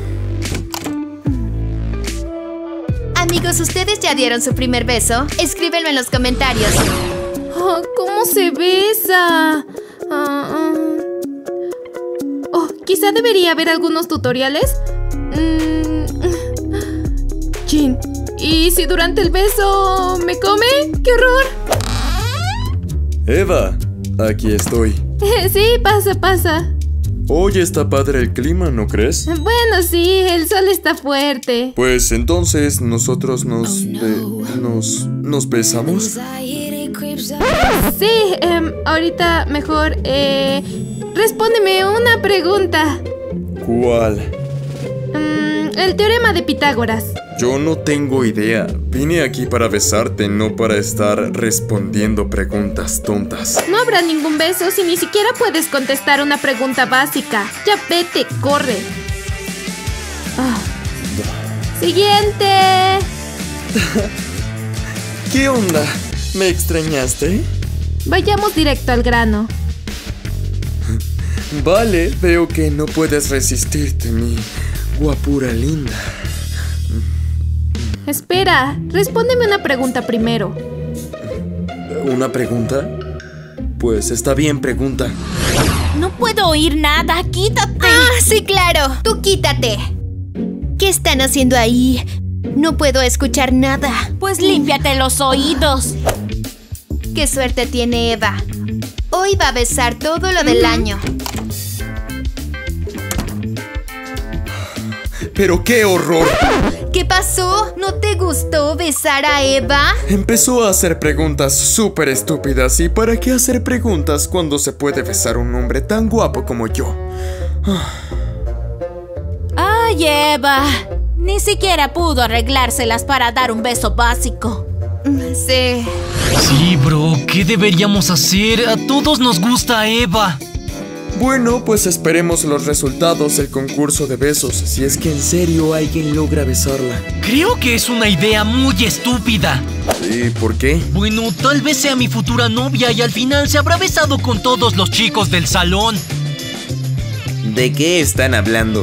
Amigos, ¿ustedes ya dieron su primer beso? Escríbelo en los comentarios.
Oh, ¿cómo se besa? Uh, uh. Oh, quizá debería haber algunos tutoriales. Mm. Jin, ¿y si durante el beso me come? ¡Qué horror!
Eva, aquí estoy.
Sí, pasa, pasa.
Hoy está padre el clima, ¿no crees?
Bueno, sí, el sol está fuerte.
Pues entonces nosotros nos... Oh, no. nos... ¿Nos besamos?
Sí, eh, ahorita mejor... Eh, respóndeme una pregunta.
¿Cuál?
Um, el teorema de Pitágoras.
Yo no tengo idea. Vine aquí para besarte, no para estar respondiendo preguntas tontas.
No habrá ningún beso si ni siquiera puedes contestar una pregunta básica. Ya vete, corre. Oh. Siguiente.
¿Qué onda? ¿Me extrañaste?
Vayamos directo al grano.
Vale, veo que no puedes resistirte, mi guapura linda.
Espera, respóndeme una pregunta primero.
¿Una pregunta? Pues está bien, pregunta.
No puedo oír nada, quítate.
Ah, sí, claro, tú quítate. ¿Qué están haciendo ahí? No puedo escuchar nada.
Pues límpiate los oídos.
Qué suerte tiene Eva. Hoy va a besar todo lo del año.
¡Pero qué horror!
¿Qué pasó? ¿No te gustó besar a Eva?
Empezó a hacer preguntas súper estúpidas. ¿Y para qué hacer preguntas cuando se puede besar a un hombre tan guapo como yo?
Ay, Eva. Ni siquiera pudo arreglárselas para dar un beso básico.
Sí.
Sí, bro. ¿Qué deberíamos hacer? A todos nos gusta Eva.
Bueno, pues esperemos los resultados del concurso de besos, si es que en serio alguien logra besarla.
Creo que es una idea muy estúpida.
¿Y por qué?
Bueno, tal vez sea mi futura novia y al final se habrá besado con todos los chicos del salón.
¿De qué están hablando?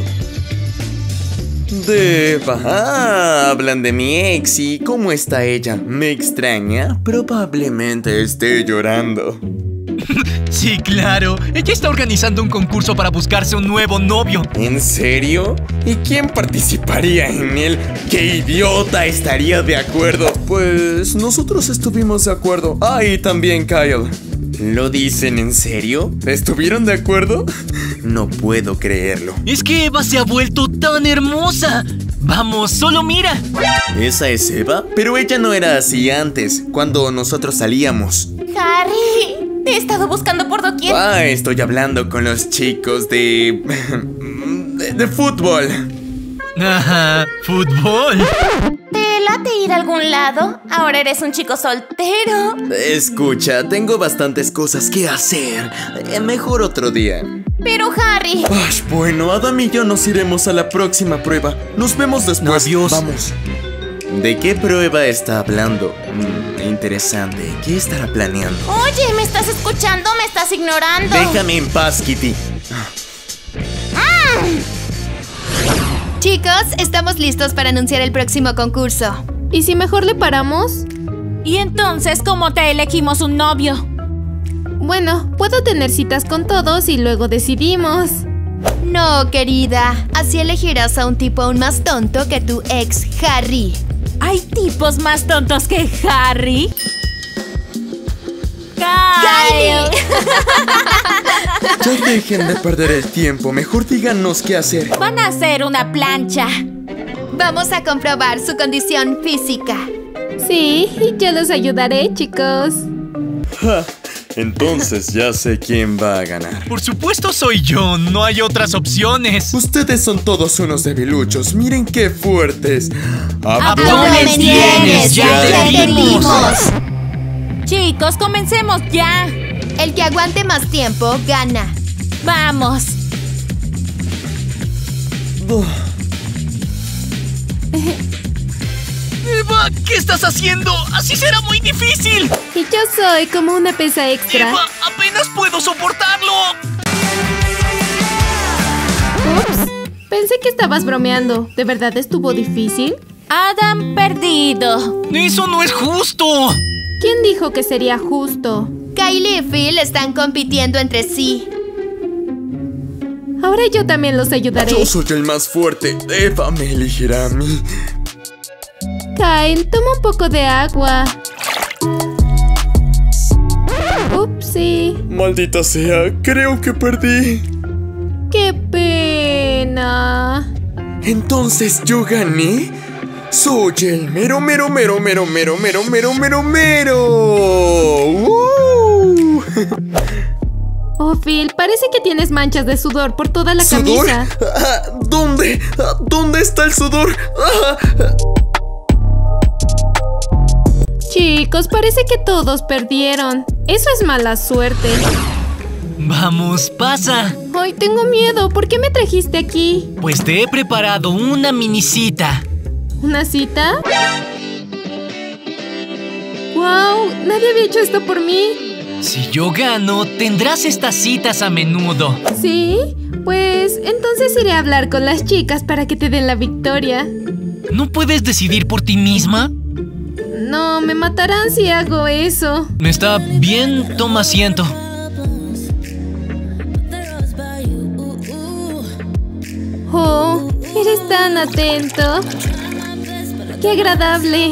De Eva. Ah, hablan de mi ex y ¿cómo está ella? ¿Me extraña? Probablemente esté llorando.
Sí, claro. Ella está organizando un concurso para buscarse un nuevo novio.
¿En serio? ¿Y quién participaría en él? ¡Qué idiota estaría de acuerdo! Pues nosotros estuvimos de acuerdo. Ah, y también Kyle. ¿Lo dicen en serio? ¿Estuvieron de acuerdo? No puedo creerlo.
Es que Eva se ha vuelto tan hermosa. Vamos, solo mira.
¿Esa es Eva? Pero ella no era así antes, cuando nosotros salíamos.
Harry, te he estado buscando por doquier.
Ah, estoy hablando con los chicos de... de, de fútbol.
Ajá, fútbol.
Te
¿Te late ir a algún lado? Ahora eres un chico soltero.
Escucha, tengo bastantes cosas que hacer. Eh, mejor otro día.
Pero Harry...
Ay, bueno, Adam y yo nos iremos a la próxima prueba. Nos vemos después.
Adiós.
Vamos. ¿De qué prueba está hablando? Mm, interesante. ¿Qué estará planeando?
Oye, ¿me estás escuchando? ¿Me estás ignorando?
Déjame en paz, Kitty.
Chicos, estamos listos para anunciar el próximo concurso.
¿Y si mejor le paramos?
¿Y entonces cómo te elegimos un novio?
Bueno, puedo tener citas con todos y luego decidimos.
No, querida. Así elegirás a un tipo aún más tonto que tu ex, Harry.
¿Hay tipos más tontos que Harry?
¡Kylie!
Ya dejen de perder el tiempo. Mejor díganos qué hacer.
Van a hacer una plancha.
Vamos a comprobar su condición física.
Sí, y yo los ayudaré, chicos.
Ja, entonces ya sé quién va a ganar.
Por supuesto soy yo, no hay otras opciones.
Ustedes son todos unos debiluchos. Miren qué fuertes.
¡Abdomen tienes! ¡Ya te dimos!
Chicos, comencemos ya.
El que aguante más tiempo gana.
Vamos.
Oh.
Eva, ¿qué estás haciendo? Así será muy difícil.
Y yo soy como una pesa extra.
Eva, apenas puedo soportarlo.
Ups, pensé que estabas bromeando. ¿De verdad estuvo difícil?
Adam perdido.
Eso no es justo.
¿Quién dijo que sería justo?
Kylie y Phil están compitiendo entre sí.
Ahora yo también los ayudaré.
Yo soy el más fuerte. Eva me elegirá a mí.
Kyle, toma un poco de agua. Upsi.
Maldita sea, creo que perdí.
¡Qué pena!
Entonces yo gané. Soy el mero, mero, mero, mero, mero, mero, mero, mero, mero. ¡Uh!
Oh, Phil, parece que tienes manchas de sudor por toda la
¿Sudor?
camisa.
Ah, ¿Dónde? Ah, ¿Dónde está el sudor? Ah.
Chicos, parece que todos perdieron. Eso es mala suerte.
Vamos, pasa.
Ay, tengo miedo. ¿Por qué me trajiste aquí?
Pues te he preparado una minicita.
¿Una cita? ¡Wow! Nadie había hecho esto por mí.
Si yo gano, tendrás estas citas a menudo.
¿Sí? Pues entonces iré a hablar con las chicas para que te den la victoria.
¿No puedes decidir por ti misma?
No, me matarán si hago eso.
Está bien, toma asiento.
Oh, eres tan atento. ¡Qué agradable!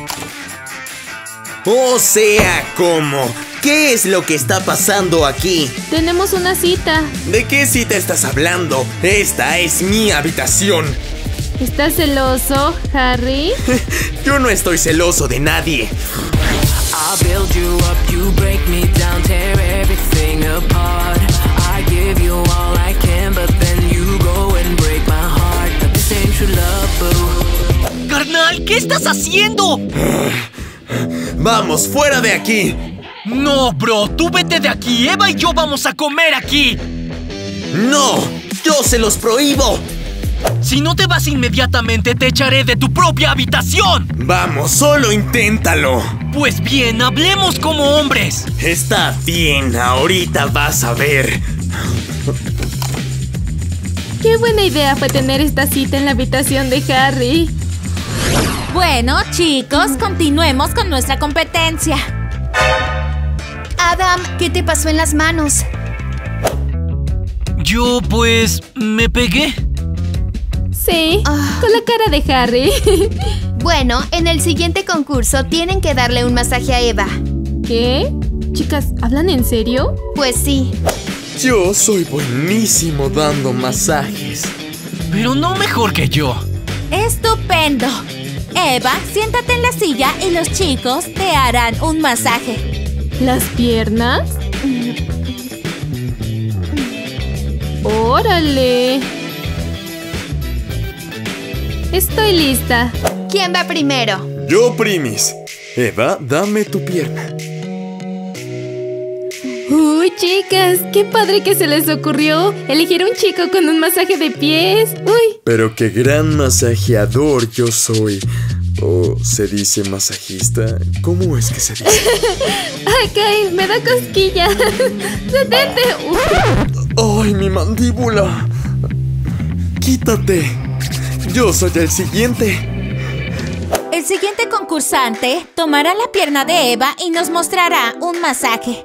O sea, ¿cómo? ¿Qué es lo que está pasando aquí?
Tenemos una cita.
¿De qué cita estás hablando? Esta es mi habitación.
¿Estás celoso, Harry?
Yo no estoy celoso de nadie.
I'll build you up, you break me down, tear everything apart. I give you all I can, but then you go and break my heart. But this ain't true love, boo.
Carnal, ¿qué estás haciendo?
¡Vamos, fuera de aquí!
No, bro, tú vete de aquí. Eva y yo vamos a comer aquí.
¡No! ¡Yo se los prohíbo!
Si no te vas inmediatamente, te echaré de tu propia habitación.
Vamos, solo inténtalo.
Pues bien, hablemos como hombres.
Está bien, ahorita vas a ver.
Qué buena idea fue tener esta cita en la habitación de Harry.
Bueno, chicos, continuemos con nuestra competencia.
Adam, ¿qué te pasó en las manos?
Yo, pues, me pegué.
Sí,
Ah.
con la cara de Harry.
Bueno, en el siguiente concurso tienen que darle un masaje a Eva.
¿Qué? Chicas, ¿hablan en serio?
Pues sí.
Yo soy buenísimo dando masajes.
Pero no mejor que yo.
¡Estupendo! Eva, siéntate en la silla y los chicos te harán un masaje.
¿Las piernas? ¡Órale! Estoy lista.
¿Quién va primero?
Yo, Primis. Eva, dame tu pierna.
Uy, chicas, qué padre que se les ocurrió elegir un chico con un masaje de pies. Uy.
Pero qué gran masajeador yo soy. ¿O se dice masajista? ¿Cómo es que se dice?
Ay, Kyle, me da cosquillas. Detente.
¡Ay, mi mandíbula! ¡Quítate! Yo soy el siguiente.
El siguiente concursante tomará la pierna de Eva y nos mostrará un masaje.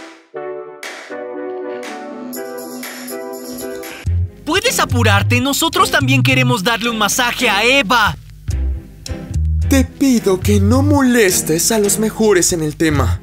¿Puedes apurarte? Nosotros también queremos darle un masaje a Eva.
Te pido que no molestes a los mejores en el tema.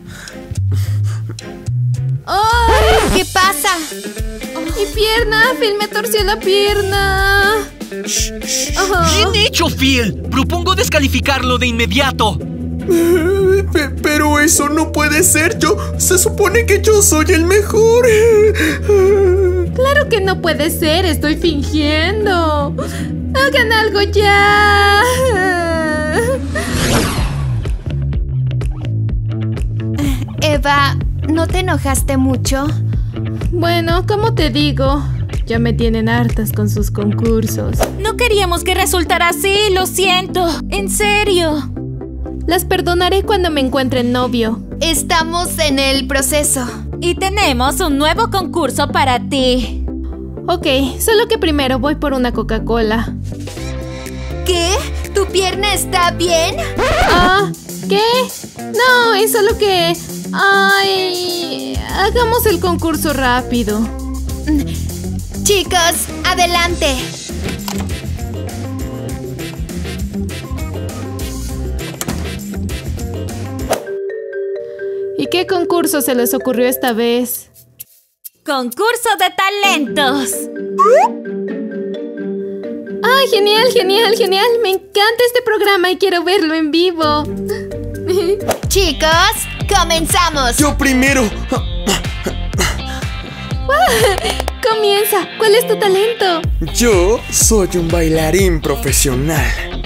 ¡Ay!
¿Qué pasa?
¡Mi pierna! Phil me torció la pierna. Oh.
Bien hecho, Phil. Propongo descalificarlo de inmediato.
P- Pero eso no puede ser. Yo... Se supone que yo soy el mejor.
Claro que no puede ser. Estoy fingiendo. ¡Hagan algo ya!
Eva, ¿no te enojaste mucho?
Bueno, ¿cómo te digo? Ya me tienen hartas con sus concursos.
No queríamos que resultara así, lo siento. En serio.
Las perdonaré cuando me encuentren novio.
Estamos en el proceso.
Y tenemos un nuevo concurso para ti.
Ok, solo que primero voy por una Coca-Cola.
¿Qué? ¿Tu pierna está bien?
Ah, ¿qué? No, es solo que... Ay... Hagamos el concurso rápido.
Chicos, adelante.
¿Y qué concurso se les ocurrió esta vez?
¡Concurso de talentos!
¡Ay, genial, genial, genial! Me encanta este programa y quiero verlo en vivo.
Chicos, comenzamos.
Yo primero.
Comienza. ¿Cuál es tu talento?
Yo soy un bailarín profesional.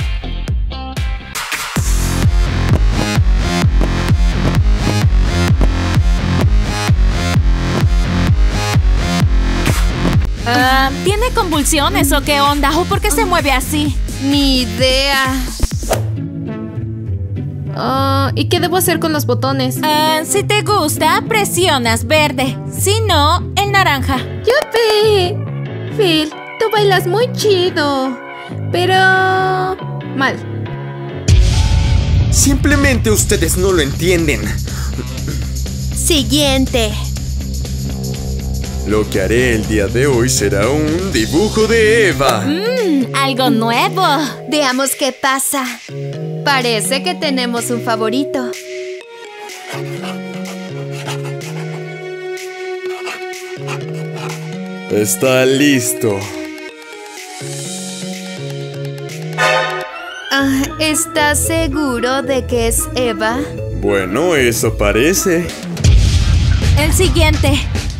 Uh, ¿Tiene convulsiones o qué onda? ¿O por qué se mueve así?
Ni idea.
Uh, ¿Y qué debo hacer con los botones?
Uh, si te gusta, presionas verde. Si no, el naranja.
¡Yupi! Phil, tú bailas muy chido. Pero... mal.
Simplemente ustedes no lo entienden.
Siguiente.
Lo que haré el día de hoy será un dibujo de Eva.
Mmm, algo nuevo.
Veamos qué pasa. Parece que tenemos un favorito.
Está listo.
Ah, ¿estás seguro de que es Eva?
Bueno, eso parece.
El siguiente.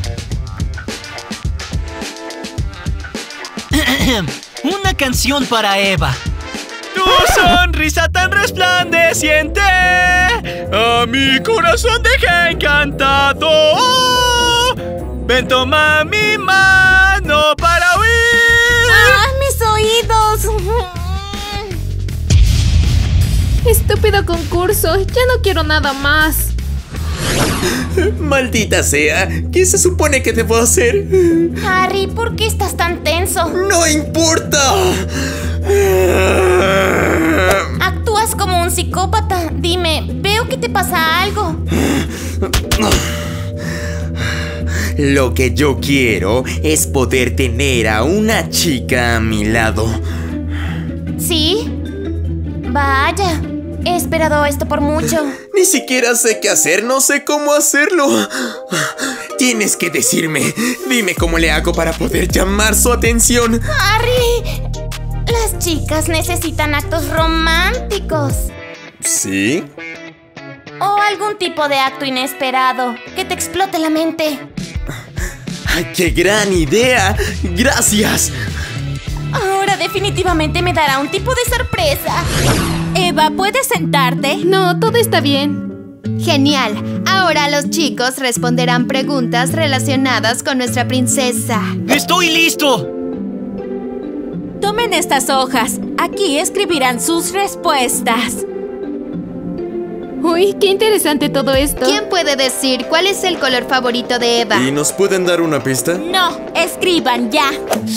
Una canción para Eva. Tu sonrisa tan resplandeciente a mi corazón deja encantado. Ven, toma mi mano para huir.
¡Ah, mis oídos!
Estúpido concurso. Ya no quiero nada más.
Maldita sea, ¿qué se supone que debo hacer?
Harry, ¿por qué estás tan tenso?
¡No importa!
Actúas como un psicópata. Dime, veo que te pasa algo.
Lo que yo quiero es poder tener a una chica a mi lado.
¿Sí? Vaya, he esperado esto por mucho.
Ni siquiera sé qué hacer, no sé cómo hacerlo. Tienes que decirme. Dime cómo le hago para poder llamar su atención.
¡Harry! Las chicas necesitan actos románticos.
¿Sí?
O algún tipo de acto inesperado que te explote la mente.
¡Qué gran idea! ¡Gracias!
Ahora definitivamente me dará un tipo de sorpresa.
Eva, ¿puedes sentarte?
No, todo está bien.
Genial. Ahora los chicos responderán preguntas relacionadas con nuestra princesa.
¡Estoy listo!
Tomen estas hojas. Aquí escribirán sus respuestas.
Uy, qué interesante todo esto.
¿Quién puede decir cuál es el color favorito de Eva?
¿Y nos pueden dar una pista?
No, escriban ya.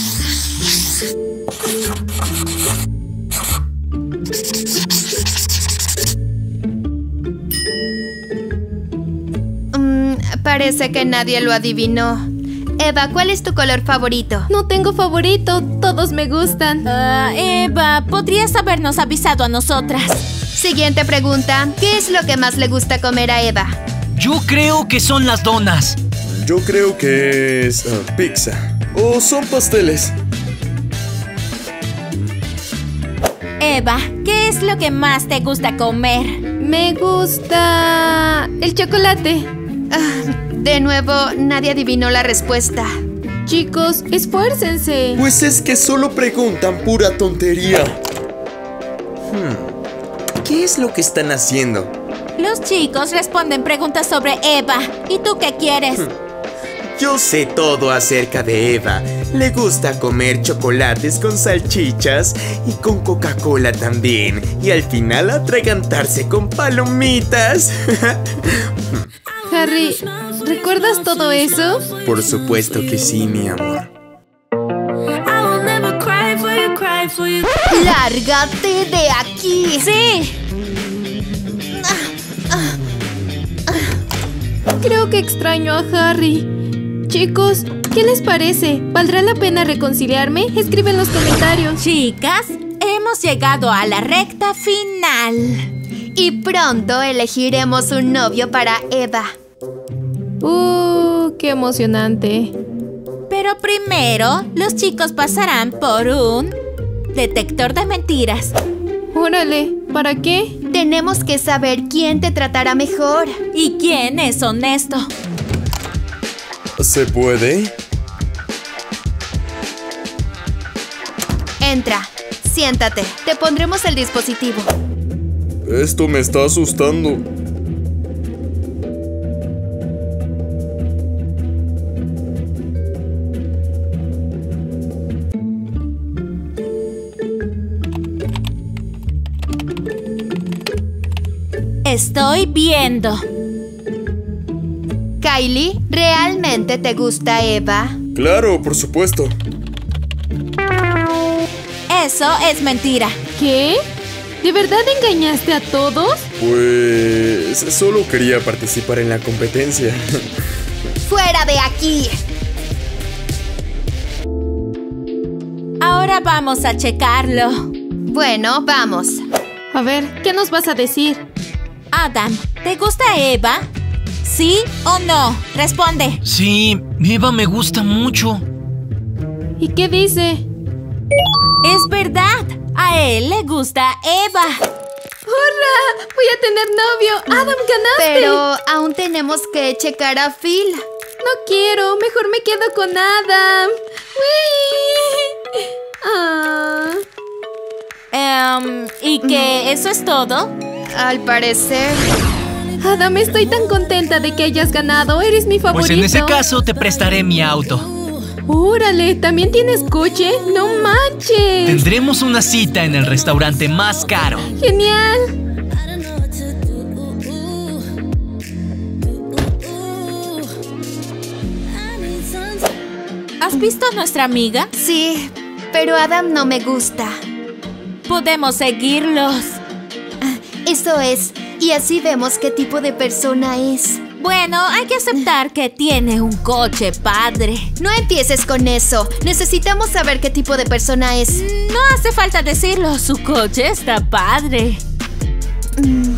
Mm, parece que nadie lo adivinó. Eva, ¿cuál es tu color favorito?
No tengo favorito, todos me gustan.
Uh, Eva, ¿podrías habernos avisado a nosotras?
Siguiente pregunta. ¿Qué es lo que más le gusta comer a Eva?
Yo creo que son las donas.
Yo creo que es uh, pizza. O son pasteles.
Eva, ¿qué es lo que más te gusta comer?
Me gusta el chocolate.
Ah, de nuevo, nadie adivinó la respuesta.
Chicos, esfuércense.
Pues es que solo preguntan pura tontería. Hmm. ¿Qué es lo que están haciendo?
Los chicos responden preguntas sobre Eva. ¿Y tú qué quieres?
Yo sé todo acerca de Eva. Le gusta comer chocolates con salchichas y con Coca-Cola también. Y al final atragantarse con palomitas.
Harry, ¿recuerdas todo eso?
Por supuesto que sí, mi amor.
¡Lárgate de aquí!
¡Sí!
Creo que extraño a Harry. Chicos, ¿qué les parece? ¿Valdrá la pena reconciliarme? Escribe en los comentarios.
Chicas, hemos llegado a la recta final.
Y pronto elegiremos un novio para Eva.
¡Uh, qué emocionante!
Pero primero, los chicos pasarán por un detector de mentiras.
Órale, ¿para qué?
Tenemos que saber quién te tratará mejor.
¿Y quién es honesto?
¿Se puede?
Entra, siéntate. Te pondremos el dispositivo.
Esto me está asustando.
Estoy viendo.
Kylie, ¿realmente te gusta Eva?
Claro, por supuesto.
Eso es mentira.
¿Qué? ¿De verdad engañaste a todos?
Pues solo quería participar en la competencia.
¡Fuera de aquí!
Ahora vamos a checarlo.
Bueno, vamos.
A ver, ¿qué nos vas a decir?
Adam, ¿te gusta Eva? ¿Sí o no? Responde.
Sí, Eva me gusta mucho.
¿Y qué dice?
Es verdad. A él le gusta Eva.
¡Hurra! ¡Voy a tener novio! ¡Adam, ganaste!
Pero aún tenemos que checar a Phil.
No quiero. Mejor me quedo con Adam. ¡Uy!
Ah. Um, ¿Y que eso es todo?
Al parecer.
Adam, estoy tan contenta de que hayas ganado. Eres mi favorito.
Pues en ese caso te prestaré mi auto.
¡Órale! ¿También tienes coche? ¡No manches!
Tendremos una cita en el restaurante más caro.
¡Genial!
¿Has visto a nuestra amiga?
Sí, pero Adam no me gusta.
Podemos seguirlos.
Eso es. Y así vemos qué tipo de persona es.
Bueno, hay que aceptar que tiene un coche padre.
No empieces con eso. Necesitamos saber qué tipo de persona es.
No hace falta decirlo. Su coche está padre.
Mm.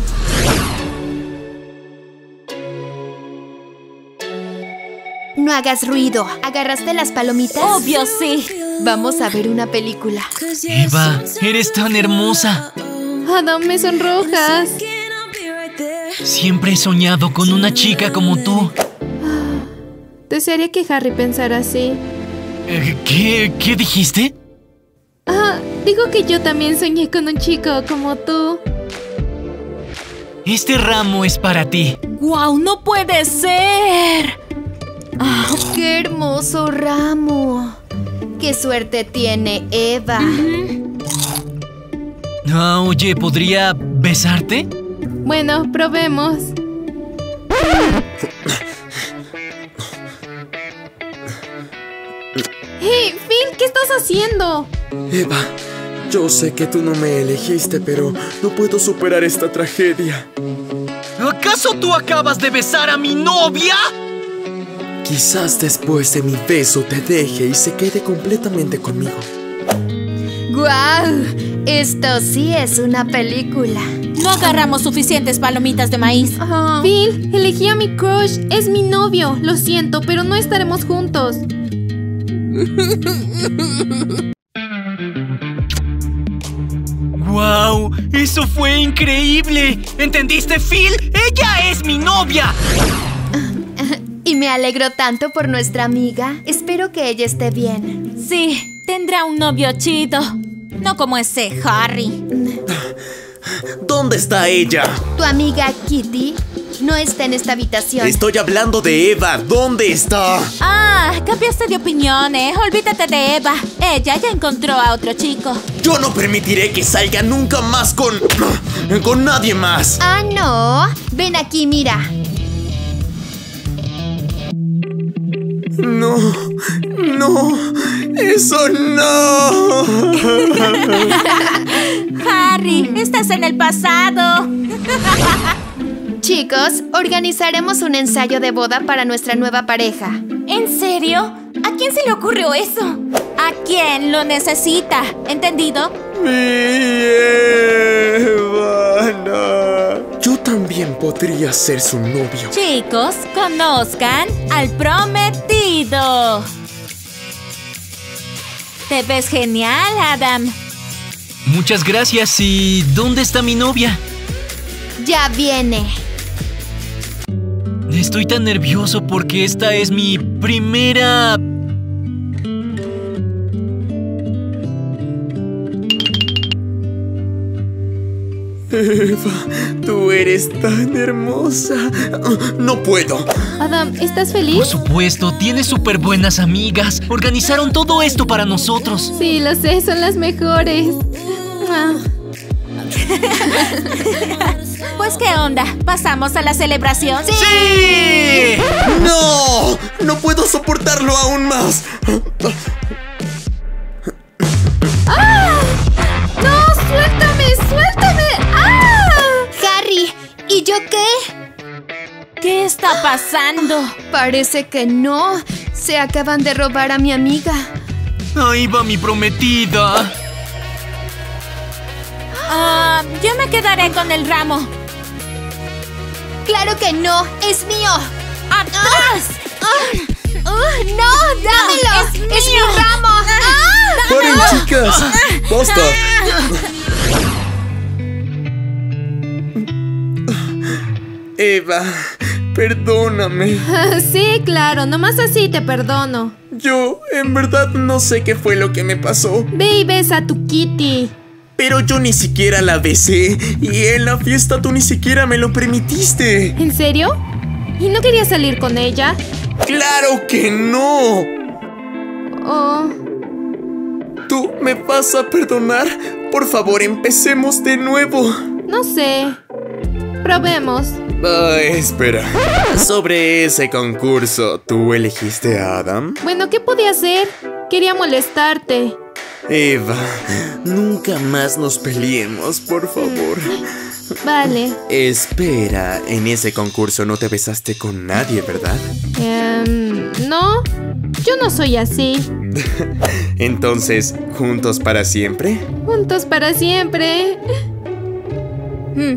No hagas ruido. ¿Agarraste las palomitas?
Obvio, sí.
Vamos a ver una película.
Eva, eres tan hermosa.
Adam, me sonrojas.
Siempre he soñado con una chica como tú.
Desearía que Harry pensara así.
Eh, ¿Qué, qué dijiste?
Ah, digo que yo también soñé con un chico como tú.
Este ramo es para ti.
¡Guau! ¡No puede ser!
Oh, ¡qué hermoso ramo! ¡Qué suerte tiene Eva!
Ah, oye, ¿podría besarte?
Bueno, probemos. ¡Hey, Phil! ¿Qué estás haciendo?
Eva, yo sé que tú no me elegiste, pero no puedo superar esta tragedia.
¿Acaso tú acabas de besar a mi novia?
Quizás después de mi beso te deje y se quede completamente conmigo.
¡Guau! Esto sí es una película.
No agarramos suficientes palomitas de maíz.
Oh. Phil, elegí a mi crush. Es mi novio. Lo siento, pero no estaremos juntos.
¡Wow! ¡Eso fue increíble! ¿Entendiste, Phil? ¡Ella es mi novia!
Y me alegro tanto por nuestra amiga. Espero que ella esté bien.
Sí, tendrá un novio chido. No como ese Harry.
¿Dónde está ella?
Tu amiga Kitty no está en esta habitación.
Estoy hablando de Eva. ¿Dónde está?
Ah, cambiaste de opinión, ¿eh? Olvídate de Eva. Ella ya encontró a otro chico.
Yo no permitiré que salga nunca más con... con nadie más.
Ah, no. Ven aquí, mira.
No, no, eso no.
Harry, estás en el pasado.
Chicos, organizaremos un ensayo de boda para nuestra nueva pareja.
¿En serio? ¿A quién se le ocurrió eso? ¿A quién lo necesita? ¿Entendido?
Mi Eva. Yo también podría ser su novio.
Chicos, conozcan al prometido. Te ves genial, Adam.
Muchas gracias. ¿Y dónde está mi novia?
Ya viene.
Estoy tan nervioso porque esta es mi primera...
Eva, tú eres tan hermosa. No puedo.
Adam, ¿estás feliz?
Por supuesto, tienes súper buenas amigas. Organizaron todo esto para nosotros.
Sí, lo sé, son las mejores. Ah.
Pues, ¿qué onda? ¿Pasamos a la celebración?
¡Sí!
¡Sí! ¡No! ¡No puedo soportarlo aún más!
¡Ah! ¡No! ¡Suéltame! ¡Suéltame! ¡Ah!
Harry, ¿y yo qué?
¿Qué está pasando?
Parece que no. Se acaban de robar a mi amiga.
Ahí va mi prometida.
Ah, yo me quedaré con el ramo.
¡Claro que no! ¡Es mío!
¡Atrás!
¡Ah! ¡Oh, no! ¡Dámelo!
No,
¡Es,
es
mi
mío.
ramo! ¡Ah!
¡Paren, chicas! ¡Basta! Eva, perdóname.
Sí, claro, nomás así te perdono.
Yo, en verdad, no sé qué fue lo que me pasó.
Ve y besa a tu Kitty.
Pero yo ni siquiera la besé. Y en la fiesta tú ni siquiera me lo permitiste.
¿En serio? ¿Y no querías salir con ella?
¡Claro que no!
Oh.
¿Tú me vas a perdonar? Por favor, empecemos de nuevo.
No sé. Probemos.
Ah, espera.
Sobre ese concurso, ¿tú elegiste a Adam?
Bueno, ¿qué podía hacer? Quería molestarte.
Eva, nunca más nos peleemos, por favor.
Vale.
Espera, en ese concurso no te besaste con nadie, ¿verdad?
Um, no, yo no soy así.
Entonces, ¿juntos para siempre?
Juntos para siempre. Hmm.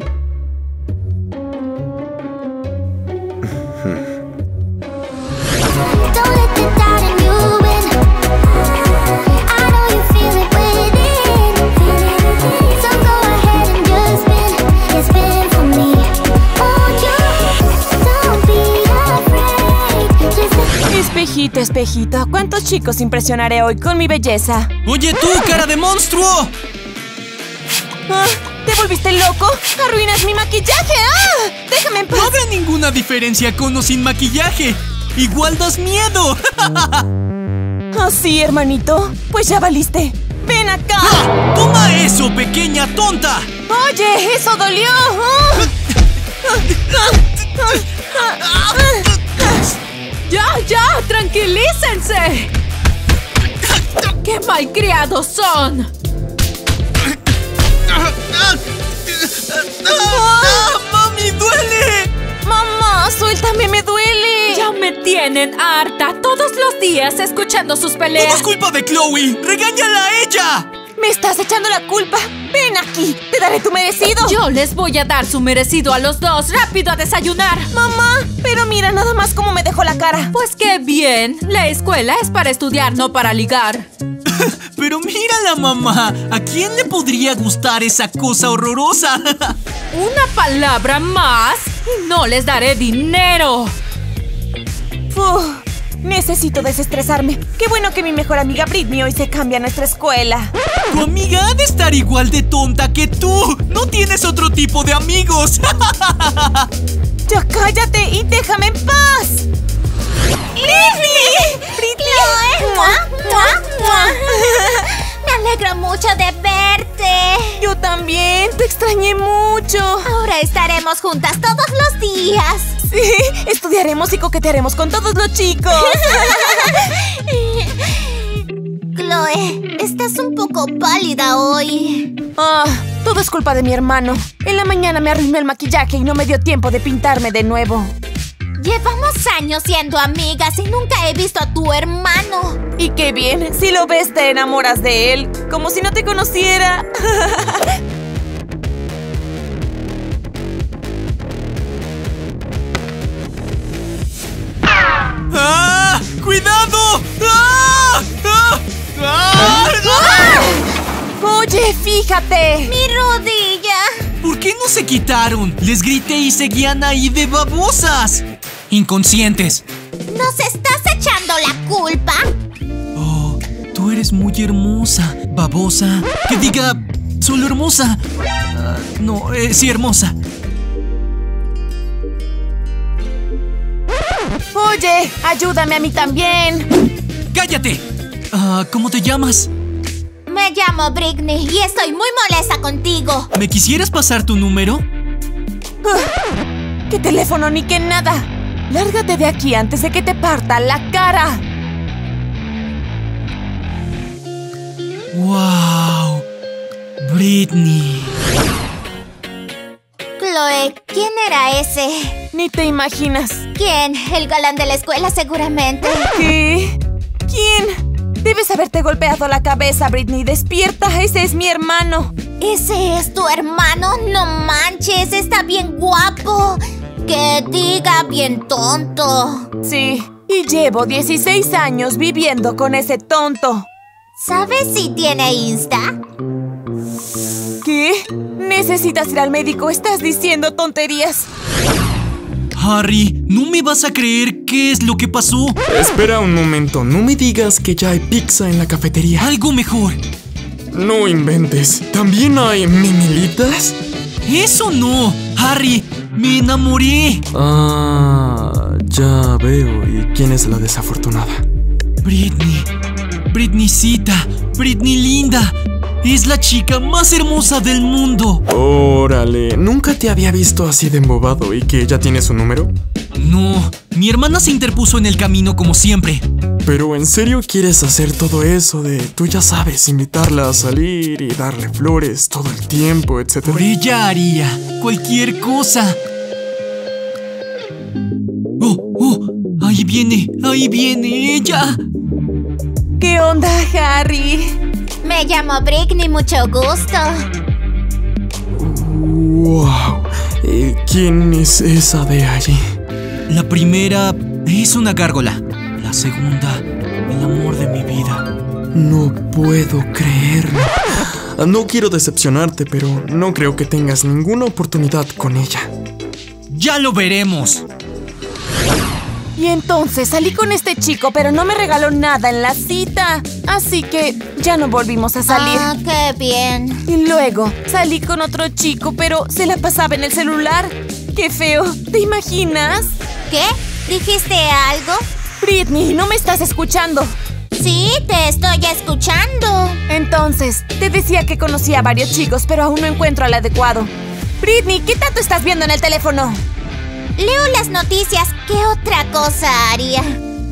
Espejito, espejito, ¿cuántos chicos impresionaré hoy con mi belleza?
¡Oye tú, cara de monstruo!
Ah, ¿te volviste loco? ¡Arruinas mi maquillaje! ¡Ah! ¡Déjame en paz!
No habrá ninguna diferencia con o sin maquillaje. ¡Igual das miedo!
¿Ah, sí, hermanito? Pues ya valiste. ¡Ven acá!
¡Ah! ¡Toma eso, pequeña tonta!
¡Oye, eso dolió! ¡Ah!
¡Ya, ya! ¡Tranquilícense! ¡Qué malcriados son!
¡Ah! ¡Mami, duele!
¡Mamá, suéltame, me duele!
Ya me tienen harta todos los días escuchando sus peleas.
¡Todo es culpa de Chloe! ¡Regáñala a ella!
¡Me estás echando la culpa! ¡Ven aquí! ¡Te daré tu merecido!
Yo les voy a dar su merecido a los dos. ¡Rápido a desayunar!
¡Mamá! Pero mira nada más cómo me dejó la cara.
Pues qué bien. La escuela es para estudiar, no para ligar.
Pero mírala, mamá. ¿A quién le podría gustar esa cosa horrorosa?
Una palabra más y no les daré dinero.
Uf, necesito desestresarme. Qué bueno que mi mejor amiga Britney hoy se cambia a nuestra escuela.
Tu amiga ha de estar igual de tonta que tú. No tienes otro tipo de amigos.
Ya cállate y déjame en paz. ¡Britney!
¡Britney! ¡Mua, mua, mua! Me alegro mucho de verte.
Yo también, te extrañé mucho.
Ahora estaremos juntas todos los días.
Sí, estudiaremos y coquetearemos con todos los chicos.
Chloe, estás un poco pálida hoy.
Ah, todo es culpa de mi hermano. En la mañana me arruinó el maquillaje y no me dio tiempo de pintarme de nuevo.
Llevamos años siendo amigas y nunca he visto a tu hermano.
Y qué bien, si lo ves te enamoras de él, como si no te conociera.
¡Ah! ¡Cuidado! ¡Ah! ¡Ah! ¡Ah!
¡Ah! Oye, fíjate.
Mi rodilla.
¿Por qué no se quitaron? Les grité y seguían ahí de babosas. Inconscientes.
¿Nos estás echando la culpa?
Oh, tú eres muy hermosa, babosa. Que diga, solo hermosa. Uh, no, eh, sí, hermosa.
Oye, ayúdame a mí también.
¡Cállate! Uh, ¿Cómo te llamas?
Me llamo Britney y estoy muy molesta contigo.
¿Me quisieras pasar tu número?
Uh, ¡Qué teléfono ni qué nada! ¡Lárgate de aquí antes de que te parta la cara!
¡Wow! Britney.
Chloe, ¿quién era ese?
Ni te imaginas.
¿Quién? El galán de la escuela, seguramente.
¿Qué? ¿Quién? Debes haberte golpeado la cabeza, Britney. ¡Despierta! ¡Ese es mi hermano!
¿Ese es tu hermano? ¡No manches! ¡Está bien guapo! ¡Que diga bien tonto!
Sí, y llevo dieciséis años viviendo con ese tonto.
¿Sabes si tiene Insta?
¿Qué? ¿Necesitas ir al médico? ¿Estás diciendo tonterías?
Harry, ¿no me vas a creer qué es lo que pasó?
Espera un momento, no me digas que ya hay pizza en la cafetería.
Algo mejor.
No inventes, ¿también hay mimilitas?
¡Eso no! ¡Harry! ¡Me enamoré!
Ah, ya veo. ¿Y quién es la desafortunada?
Britney. Britneycita. Britney linda. Es la chica más hermosa del mundo.
Órale, ¿nunca te había visto así de embobado y que ya tiene su número?
No, mi hermana se interpuso en el camino como siempre.
Pero ¿en serio quieres hacer todo eso de, tú ya sabes, invitarla a salir y darle flores todo el tiempo, etcétera?
Por ella haría cualquier cosa. ¡Oh, oh! ¡Ahí viene! ¡Ahí viene ella!
¿Qué onda, Harry?
Me llamo Britney, mucho gusto.
¡Wow! ¿Y quién es esa de allí?
La primera es una gárgola. La segunda, el amor de mi vida.
No puedo creerlo. No quiero decepcionarte, pero no creo que tengas ninguna oportunidad con ella.
¡Ya lo veremos!
Y entonces salí con este chico, pero no me regaló nada en la cita. Así que ya no volvimos a salir.
Ah, qué bien.
Y luego salí con otro chico, pero se la pasaba en el celular. ¡Qué feo! ¿Te imaginas?
¿Qué? ¿Dijiste algo?
Britney, ¿no me estás escuchando?
Sí, te estoy escuchando.
Entonces, te decía que conocía a varios chicos, pero aún no encuentro al adecuado. Britney, ¿qué tanto estás viendo en el teléfono?
Leo las noticias. ¿Qué otra cosa haría?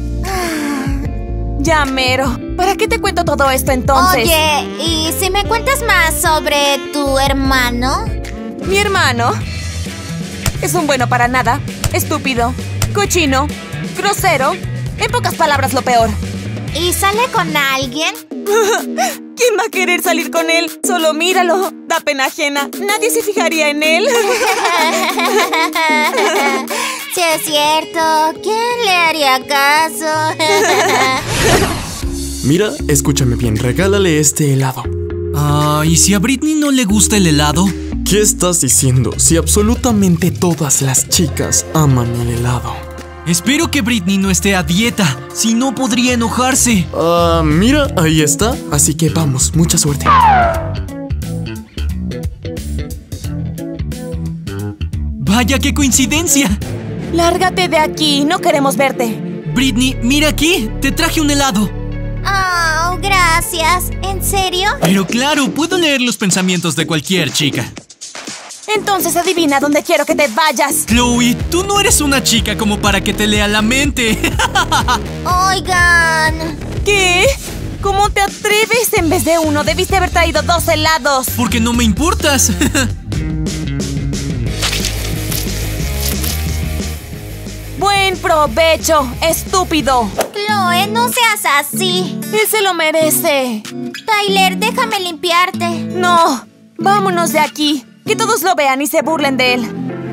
Ya mero. ¿Para qué te cuento todo esto entonces?
Oye, ¿y si me cuentas más sobre tu hermano?
¿Mi hermano? Es un bueno para nada, estúpido, cochino, grosero, en pocas palabras lo peor.
¿Y sale con alguien?
¿Quién va a querer salir con él? Solo míralo, da pena ajena. Nadie se fijaría en él.
Sí, es cierto. ¿Quién le haría caso?
Mira, escúchame bien, regálale este helado.
Ah, ¿y si a Britney no le gusta el helado?
¿Qué estás diciendo? Si absolutamente todas las chicas aman el helado.
Espero que Britney no esté a dieta, si no podría enojarse.
Ah, mira, ahí está. Así que vamos, mucha suerte.
Vaya, qué coincidencia.
Lárgate de aquí, no queremos verte.
Britney, mira aquí, te traje un helado.
Oh, gracias. ¿En serio?
Pero claro, puedo leer los pensamientos de cualquier chica.
Entonces adivina dónde quiero que te vayas.
Chloe, tú no eres una chica como para que te lea la mente.
Oigan.
¿Qué? ¿Cómo te atreves? En vez de uno, debiste haber traído dos helados.
Porque no me importas.
Buen provecho, estúpido.
Chloe, no seas así.
Él se lo merece.
Tyler, déjame limpiarte.
No, vámonos de aquí. Que todos lo vean y se burlen de él.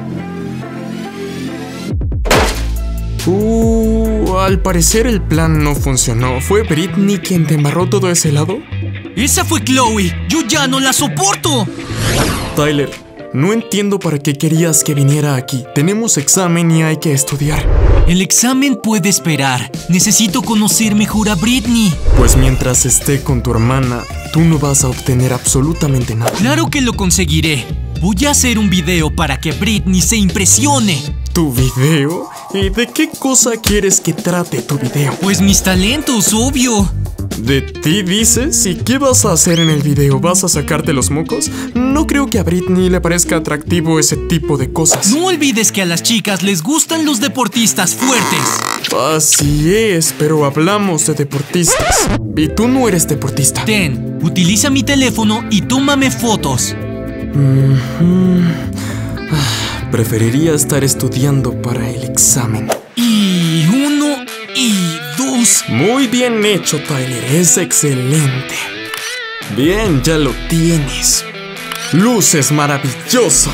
Uh, al parecer el plan no funcionó. ¿Fue Britney quien te embarró todo ese helado?
¡Esa fue Chloe! ¡Yo ya no la soporto!
Tyler, no entiendo para qué querías que viniera aquí. Tenemos examen y hay que estudiar.
El examen puede esperar. Necesito conocer mejor a Britney.
Pues mientras esté con tu hermana, tú no vas a obtener absolutamente nada.
Claro que lo conseguiré. Voy a hacer un video para que Britney se impresione.
¿Tu video? ¿Y de qué cosa quieres que trate tu video?
Pues mis talentos, obvio.
¿De ti dices? ¿Y qué vas a hacer en el video? ¿Vas a sacarte los mocos? No creo que a Britney le parezca atractivo ese tipo de cosas.
No olvides que a las chicas les gustan los deportistas fuertes.
Así es, pero hablamos de deportistas. Y tú no eres deportista.
Ten, utiliza mi teléfono y tómame fotos.
Mm-hmm. ah, preferiría estar estudiando para el examen.
Y uno y dos.
Muy bien hecho, Tyler. Es excelente. Bien, ya lo tienes. Luces maravilloso.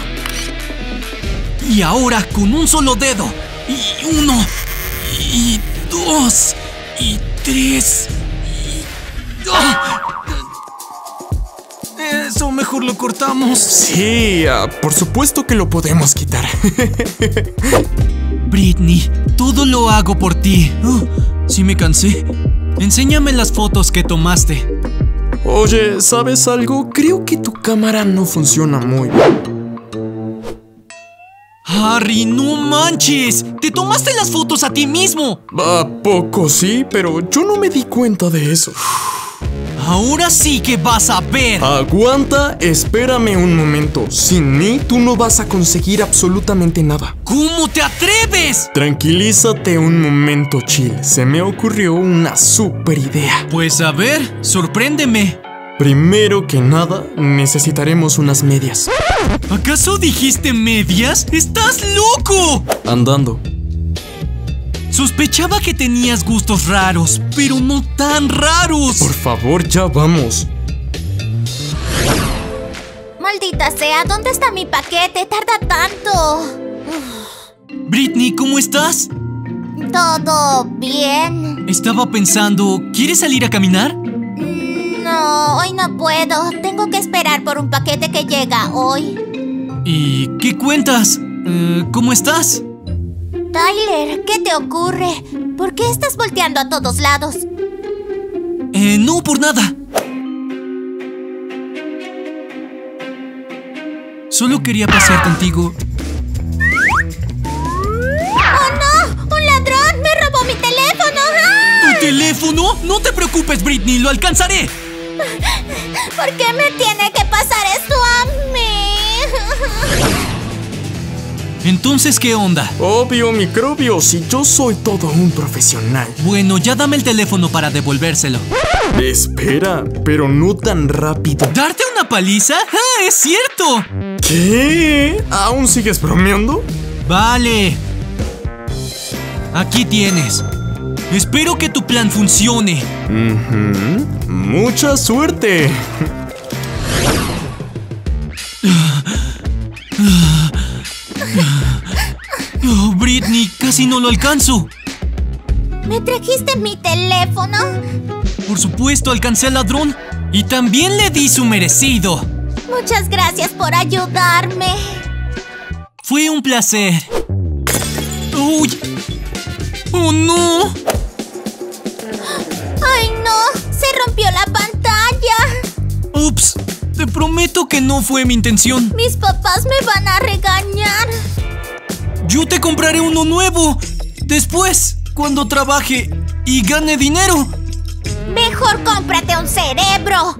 Y ahora con un solo dedo. Y uno. Y dos. Y tres. Y... ¡Ah! Eso mejor lo cortamos.
Sí, uh, por supuesto que lo podemos quitar.
Britney, todo lo hago por ti. Oh, sí me cansé. Enséñame las fotos que tomaste.
Oye, ¿sabes algo? Creo que tu cámara no funciona muy bien.
Harry, no manches. Te tomaste las fotos a ti mismo.
¿A poco sí? Pero yo no me di cuenta de eso.
Ahora sí que vas a ver.
Aguanta, espérame un momento. Sin mí, tú no vas a conseguir absolutamente nada.
¿Cómo te atreves?
Tranquilízate un momento, Chill. Se me ocurrió una super idea.
Pues a ver, sorpréndeme.
Primero que nada, necesitaremos unas medias.
¿Acaso dijiste medias? ¡Estás loco!
Andando.
Sospechaba que tenías gustos raros, pero no tan raros.
Por favor, ya vamos.
Maldita sea, ¿dónde está mi paquete? Tarda tanto.
Britney, ¿cómo estás?
Todo bien.
Estaba pensando, ¿quieres salir a caminar?
No, hoy no puedo. Tengo que esperar por un paquete que llega hoy.
¿Y qué cuentas? Uh, ¿Cómo estás?
Tyler, ¿qué te ocurre? ¿Por qué estás volteando a todos lados?
Eh, no por nada. Solo quería pasear contigo.
¡Oh, no! ¡Un ladrón! ¡Me robó mi teléfono! ¡Ah!
¿Tu teléfono? No te preocupes, Britney, lo alcanzaré.
¿Por qué me tiene que pasar esto a mí?
Entonces, ¿qué onda?
Obvio, microbio, si yo soy todo un profesional.
Bueno, ya dame el teléfono para devolvérselo.
Espera, pero no tan rápido.
¿Darte una paliza? ¡Ah, es cierto!
¿Qué? ¿Aún sigues bromeando?
Vale. Aquí tienes. Espero que tu plan funcione.
Uh-huh. ¡Mucha suerte!
Oh, Britney, casi no lo alcanzo.
¿Me trajiste mi teléfono?
Por supuesto, alcancé al ladrón. Y también le di su merecido.
Muchas gracias por ayudarme.
Fue un placer. ¡Uy! ¡Oh, no!
¡Ay, no! ¡Se rompió la pantalla!
¡Ups! Te prometo que no fue mi intención.
Mis papás me van a regañar.
Yo te compraré uno nuevo. Después, cuando trabaje y gane dinero.
Mejor cómprate un cerebro.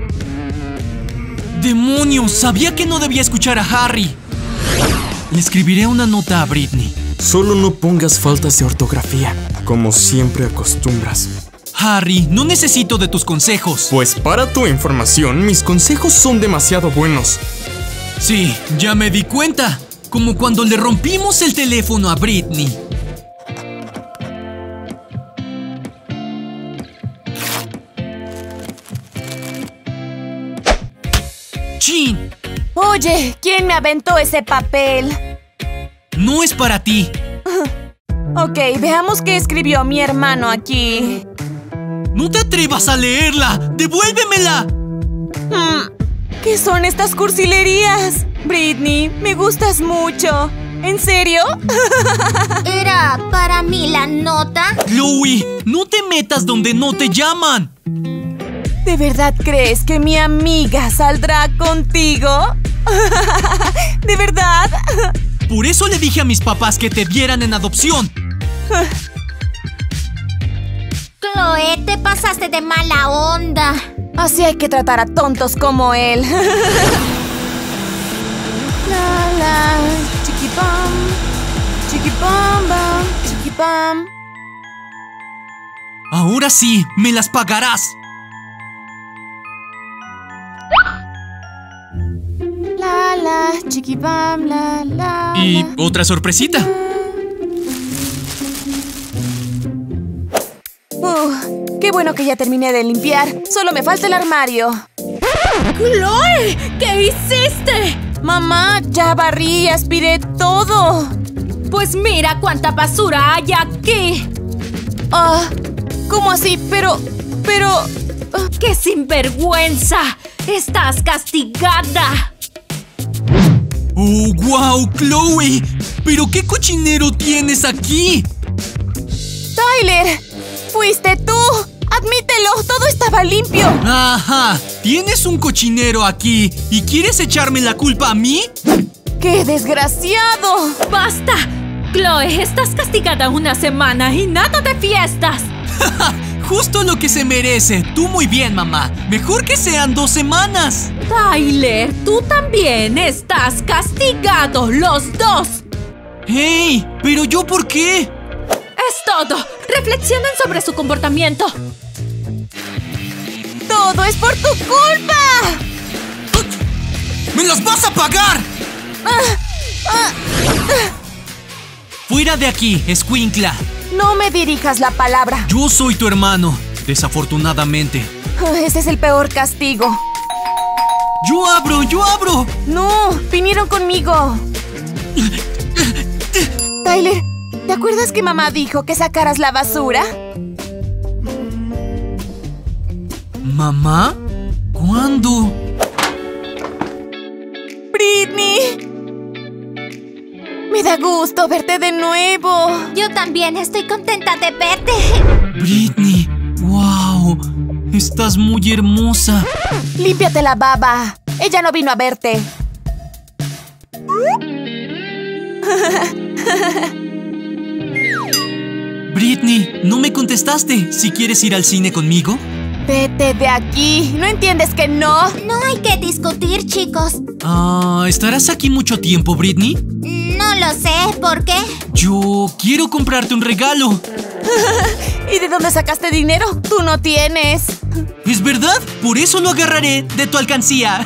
¡Demonios! Sabía que no debía escuchar a Harry. Le escribiré una nota a Britney.
Solo no pongas faltas de ortografía, como siempre acostumbras.
Harry, no necesito de tus consejos.
Pues para tu información, mis consejos son demasiado buenos.
Sí, ya me di cuenta. Como cuando le rompimos el teléfono a Britney. ¡Chin!
Oye, ¿quién me aventó ese papel?
No es para ti.
Ok, veamos qué escribió mi hermano aquí.
¡No te atrevas a leerla! ¡Devuélvemela!
Hmm, ¿qué son estas cursilerías? Britney, me gustas mucho. ¿En serio?
¿Era para mí la nota?
Chloe, no te metas donde no te llaman.
¿De verdad crees que mi amiga saldrá contigo? ¿De verdad?
Por eso le dije a mis papás que te dieran en adopción.
Chloe, te pasaste de mala onda.
Así hay que tratar a tontos como él. La la, chiquipam, chiquipam, bam, chiquipam.
Ahora sí, me las pagarás.
La la, chiquipam, la la.
Y otra sorpresita.
Uh, qué bueno que ya terminé de limpiar. Solo me falta el armario.
¡Chloe! ¿Qué hiciste?
Mamá, ya barrí y aspiré todo.
Pues mira cuánta basura hay aquí.
Ah, ¿cómo así? Pero, pero...
Uh, ¡Qué sinvergüenza! ¡Estás castigada!
¡Oh, wow, Chloe! ¿Pero qué cochinero tienes aquí?
¡Tyler! ¡Fuiste tú! ¡Admítelo! ¡Todo estaba limpio!
¡Ajá! ¿Tienes un cochinero aquí y quieres echarme la culpa a mí?
¡Qué desgraciado!
¡Basta! Chloe, estás castigada una semana y nada de fiestas.
Justo lo que se merece. Tú muy bien, mamá. Mejor que sean dos semanas.
Tyler, tú también estás castigado, los dos.
¡Hey! ¿Pero yo por qué?
Es todo. Reflexionen sobre su comportamiento.
¡Todo es por tu culpa!
¡Me las vas a pagar!
Ah, ah, ah.
¡Fuera de aquí, escuincla!
No me dirijas la palabra.
Yo soy tu hermano, desafortunadamente.
Ese es el peor castigo.
¡Yo abro! ¡Yo abro!
No, vinieron conmigo. Tyler, ¿te acuerdas que mamá dijo que sacaras la basura?
¿Mamá? ¿Cuándo?
¡Britney! Me Me da gusto verte de nuevo.
Yo también estoy contenta de verte.
Britney, wow, estás muy hermosa.
Límpiate la baba. Ella no vino a verte.
Britney, no me contestaste. ¿Si quieres ir al cine conmigo?
Vete de aquí. ¿No entiendes que no?
No hay que discutir, chicos.
Ah, ¿estarás aquí mucho tiempo, Britney?
No lo sé, ¿por qué?
Yo quiero comprarte un regalo.
¿Y de dónde sacaste dinero? Tú no tienes.
¿Es verdad? Por eso lo agarraré de tu alcancía.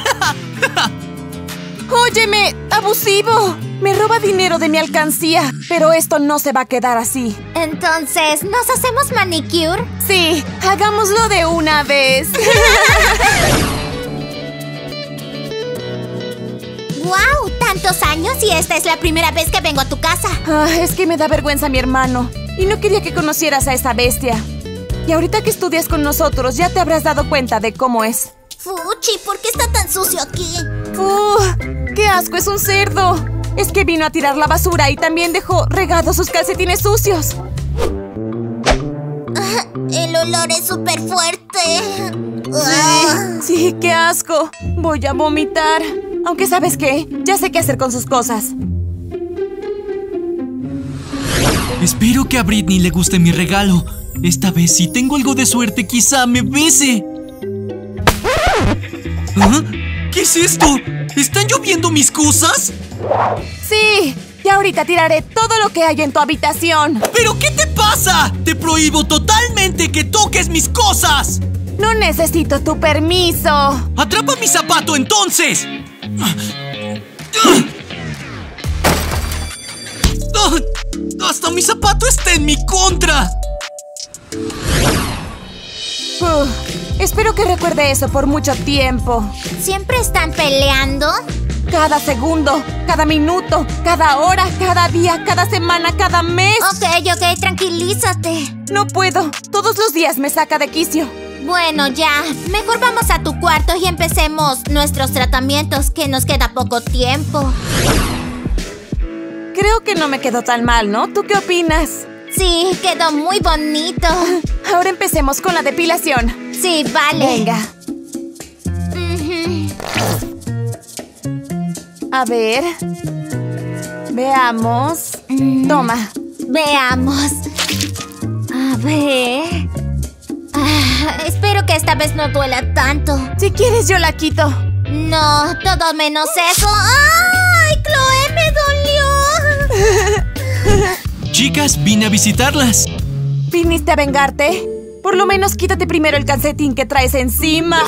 ¡Óyeme! ¡Abusivo! Me roba dinero de mi alcancía. Pero esto no se va a quedar así.
Entonces, ¿nos hacemos manicure?
Sí, hagámoslo de una vez.
¡Wow! Tantos años y esta es la primera vez que vengo a tu casa.
Ah, es que me da vergüenza mi hermano. Y no quería que conocieras a esa bestia. Y ahorita que estudias con nosotros, ya te habrás dado cuenta de cómo es.
Fuchi, ¿por qué está tan sucio aquí?
¡Uh! ¡Qué asco! ¡Es un cerdo! Es que vino a tirar la basura y también dejó regados sus calcetines sucios.
Ah, el olor es súper fuerte.
Sí, sí, qué asco. Voy a vomitar. Aunque ¿sabes qué? Ya sé qué hacer con sus cosas.
Espero que a Britney le guste mi regalo. Esta vez, si tengo algo de suerte, quizá me bese. ¿Ah? ¿Qué es esto? ¿Están lloviendo mis cosas?
Sí, y ahorita tiraré todo lo que hay en tu habitación.
¿Pero qué te pasa? Te prohíbo totalmente que toques mis cosas.
No necesito tu permiso.
¡Atrapa mi zapato entonces! ¡Hasta mi zapato está en mi contra!
Uh, espero que recuerde eso por mucho tiempo.
¿Siempre están peleando?
Cada segundo, cada minuto, cada hora, cada día, cada semana, cada mes.
Ok, ok, tranquilízate.
No puedo. Todos los días me saca de quicio.
Bueno, ya. Mejor vamos a tu cuarto y empecemos nuestros tratamientos, que nos queda poco tiempo.
Creo que no me quedó tan mal, ¿no? ¿Tú qué opinas?
Sí, quedó muy bonito.
Ahora empecemos con la depilación.
Sí, vale.
Venga.
Uh-huh.
A ver. Veamos.
Mm.
Toma.
Veamos. A ver. Ah, espero que esta vez no duela tanto.
Si quieres, yo la quito.
No, todo menos eso. ¡Ay, Chloe, me dolió!
Chicas, vine a visitarlas.
¿Viniste a vengarte? Por lo menos quítate primero el calcetín que traes encima.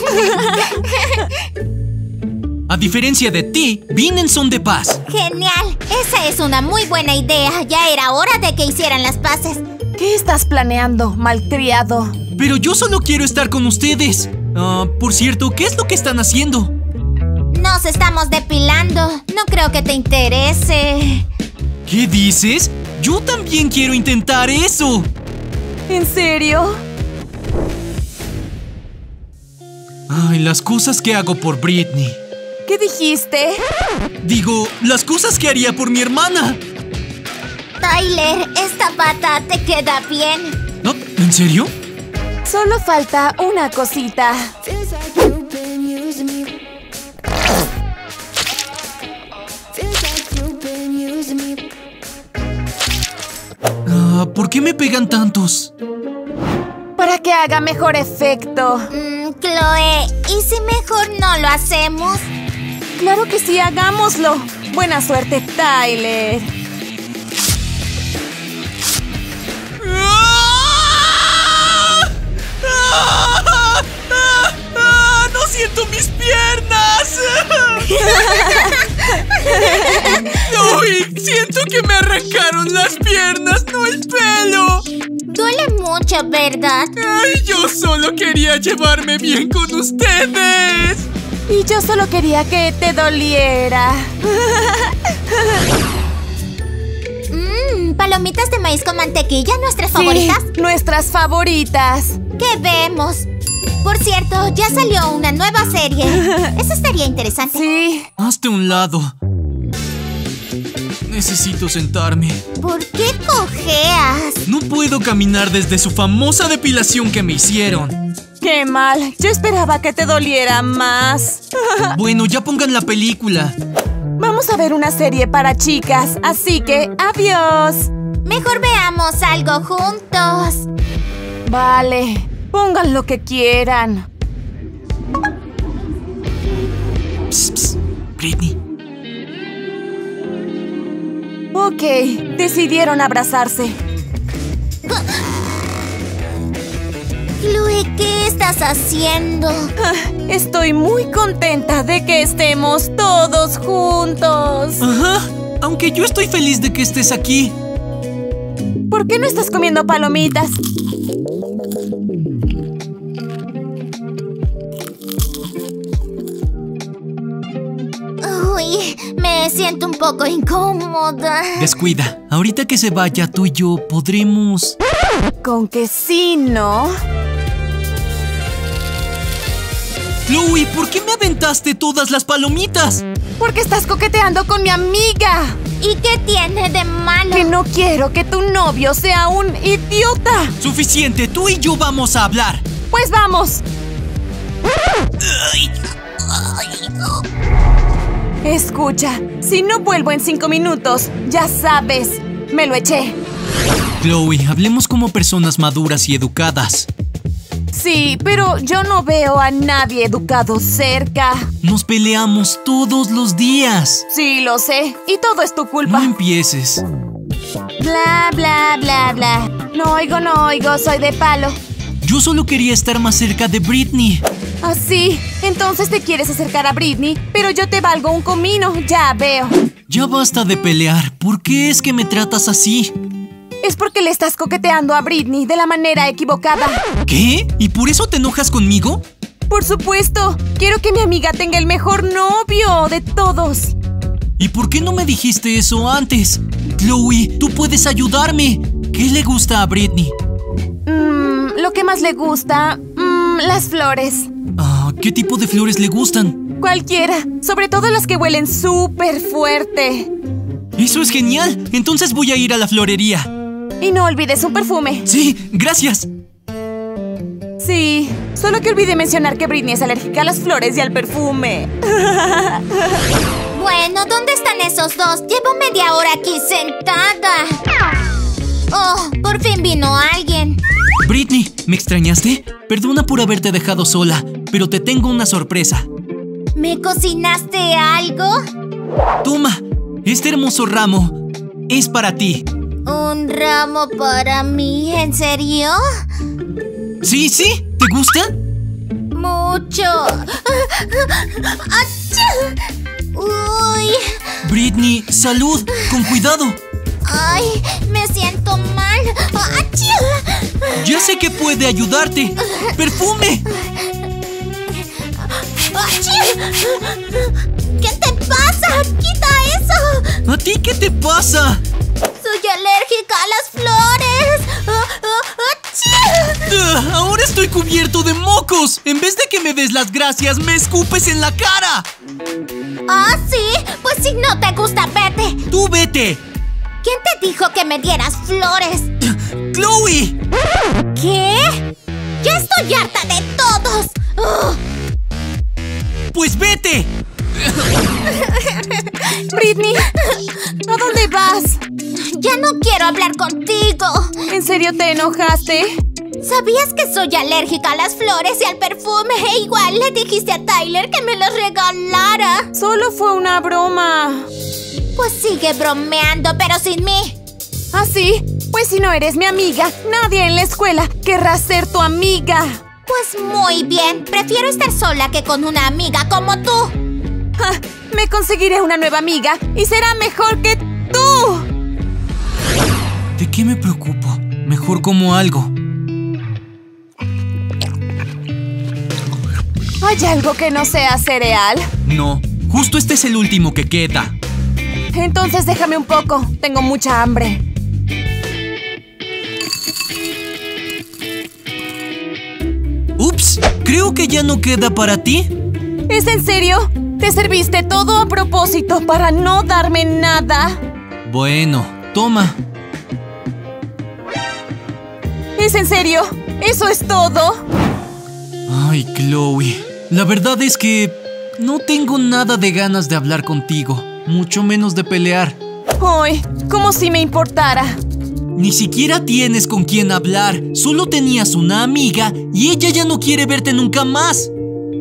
A diferencia de ti, vine en son de paz.
Genial, esa es una muy buena idea. Ya era hora de que hicieran las paces.
¿Qué estás planeando, malcriado?
Pero yo solo quiero estar con ustedes. Uh, por cierto, ¿qué es lo que están haciendo?
Nos estamos depilando. No creo que te interese.
¿Qué dices? Yo también quiero intentar eso.
¿En serio?
Ay, las cosas que hago por Britney.
¿Qué dijiste?
Digo, las cosas que haría por mi hermana.
Tyler, esta bata te queda bien.
¿No? ¿En serio?
Solo falta una cosita.
Uh, ¿Por qué me pegan tantos?
Para que haga mejor efecto.
Mm, Chloe, ¿y si mejor no lo hacemos?
Claro que sí, hagámoslo. Buena suerte, Tyler.
¡Ah! ¡Ah! ¡Ah! ¡Ah! ¡No siento mis piernas! ¡Uy! Siento que me arrancaron las piernas, no el pelo.
Duele mucho, ¿verdad?
¡Ay! Yo solo quería llevarme bien con ustedes.
Y yo solo quería que te doliera.
Mmm, palomitas de maíz con mantequilla, ¿nuestras favoritas?
Sí, nuestras favoritas.
¿Qué vemos? Por cierto, ya salió una nueva serie. Eso estaría interesante.
Sí.
Hazte un lado.
Necesito sentarme.
¿Por qué cojeas?
No puedo caminar desde su famosa depilación que me hicieron.
¡Qué mal! Yo esperaba que te doliera más.
Bueno, ya pongan la película.
Vamos a ver una serie para chicas, así que adiós.
Mejor veamos algo juntos.
Vale, pongan lo que quieran.
Psst, psst. Britney.
Ok, decidieron abrazarse.
Chloe, ¿qué estás haciendo?
Estoy muy contenta de que estemos todos juntos.
Ajá, aunque yo estoy feliz de que estés aquí.
¿Por qué no estás comiendo palomitas?
Uy, me siento un poco incómoda.
Descuida, ahorita que se vaya, tú y yo podremos...
Con que sí, ¿no?
Chloe, ¿por qué me aventaste todas las palomitas?
Porque estás coqueteando con mi amiga.
¿Y qué tiene de malo?
Que no quiero que tu novio sea un idiota.
Suficiente, tú y yo vamos a hablar.
Pues vamos. Escucha, si no vuelvo en cinco minutos, ya sabes, me lo eché.
Chloe, hablemos como personas maduras y educadas.
Sí, pero yo no veo a nadie educado cerca.
Nos peleamos todos los días.
Sí, lo sé, y todo es tu culpa.
No empieces.
Bla, bla, bla, bla.
No oigo, no oigo, soy de palo.
Yo solo quería estar más cerca de Britney.
¿Ah, sí? Entonces te quieres acercar a Britney, pero yo te valgo un comino, ya veo.
Ya basta de pelear. ¿Por qué es que me tratas así?
Es porque le estás coqueteando a Britney de la manera equivocada.
¿Qué? ¿Y por eso te enojas conmigo?
Por supuesto. Quiero que mi amiga tenga el mejor novio de todos.
¿Y por qué no me dijiste eso antes? Chloe, tú puedes ayudarme. ¿Qué le gusta a Britney?
Mmm, lo que más le gusta... Mmm, las flores.
Ah, ¿qué tipo de flores le gustan?
Cualquiera. Sobre todo las que huelen súper fuerte.
Eso es genial. Entonces voy a ir a la florería.
Y no olvides un perfume.
Sí, gracias.
Sí, solo que olvidé mencionar que Britney es alérgica a las flores y al perfume.
Bueno, ¿dónde están esos dos? Llevo media hora aquí sentada. Oh, por fin vino alguien.
Britney, ¿me extrañaste? Perdona por haberte dejado sola, pero te tengo una sorpresa.
¿Me cocinaste algo?
Toma, este hermoso ramo es para ti.
¿Un ramo para mí? ¿En serio?
Sí, sí, ¿te gusta?
Mucho. Uy.
Britney, salud, con cuidado.
Ay, me siento mal.
Ya sé que puede ayudarte. ¡Perfume!
¿Qué te pasa? ¡Quita eso!
¿A ti qué te pasa?
Soy alérgica a las flores.
Uh, ahora estoy cubierto de mocos. En vez de que me des las gracias, me escupes en la cara.
¿Ah, sí? Pues si no te gusta, vete.
¡Tú vete!
¿Quién te dijo que me dieras flores?
¡Chloe!
¿Qué? ¡Ya estoy harta de todos! ¡Ugh!
¡Pues vete!
Britney, ¿a dónde vas?
Ya no quiero hablar contigo.
¿En serio te enojaste?
¿Sabías que soy alérgica a las flores y al perfume? E igual le dijiste a Tyler que me los regalara.
Solo fue una broma.
Pues sigue bromeando, pero sin mí.
¿Ah, sí? Pues si no eres mi amiga, nadie en la escuela querrá ser tu amiga.
Pues muy bien. Prefiero estar sola que con una amiga como tú.
Ja, me conseguiré una nueva amiga y será mejor que tú.
¿De qué me preocupo? Mejor como algo.
¿Hay algo que no sea cereal?
No, justo este es el último que queda.
Entonces déjame un poco. Tengo mucha hambre.
Ups, creo que ya no queda para ti.
¿Es en serio? ¿Te serviste todo a propósito para no darme nada?
Bueno, toma.
¿Es en serio? ¿Eso es todo?
Ay, Chloe. La verdad es que no tengo nada de ganas de hablar contigo, mucho menos de pelear.
Ay, como si me importara.
Ni siquiera tienes con quién hablar. Solo tenías una amiga y ella ya no quiere verte nunca más.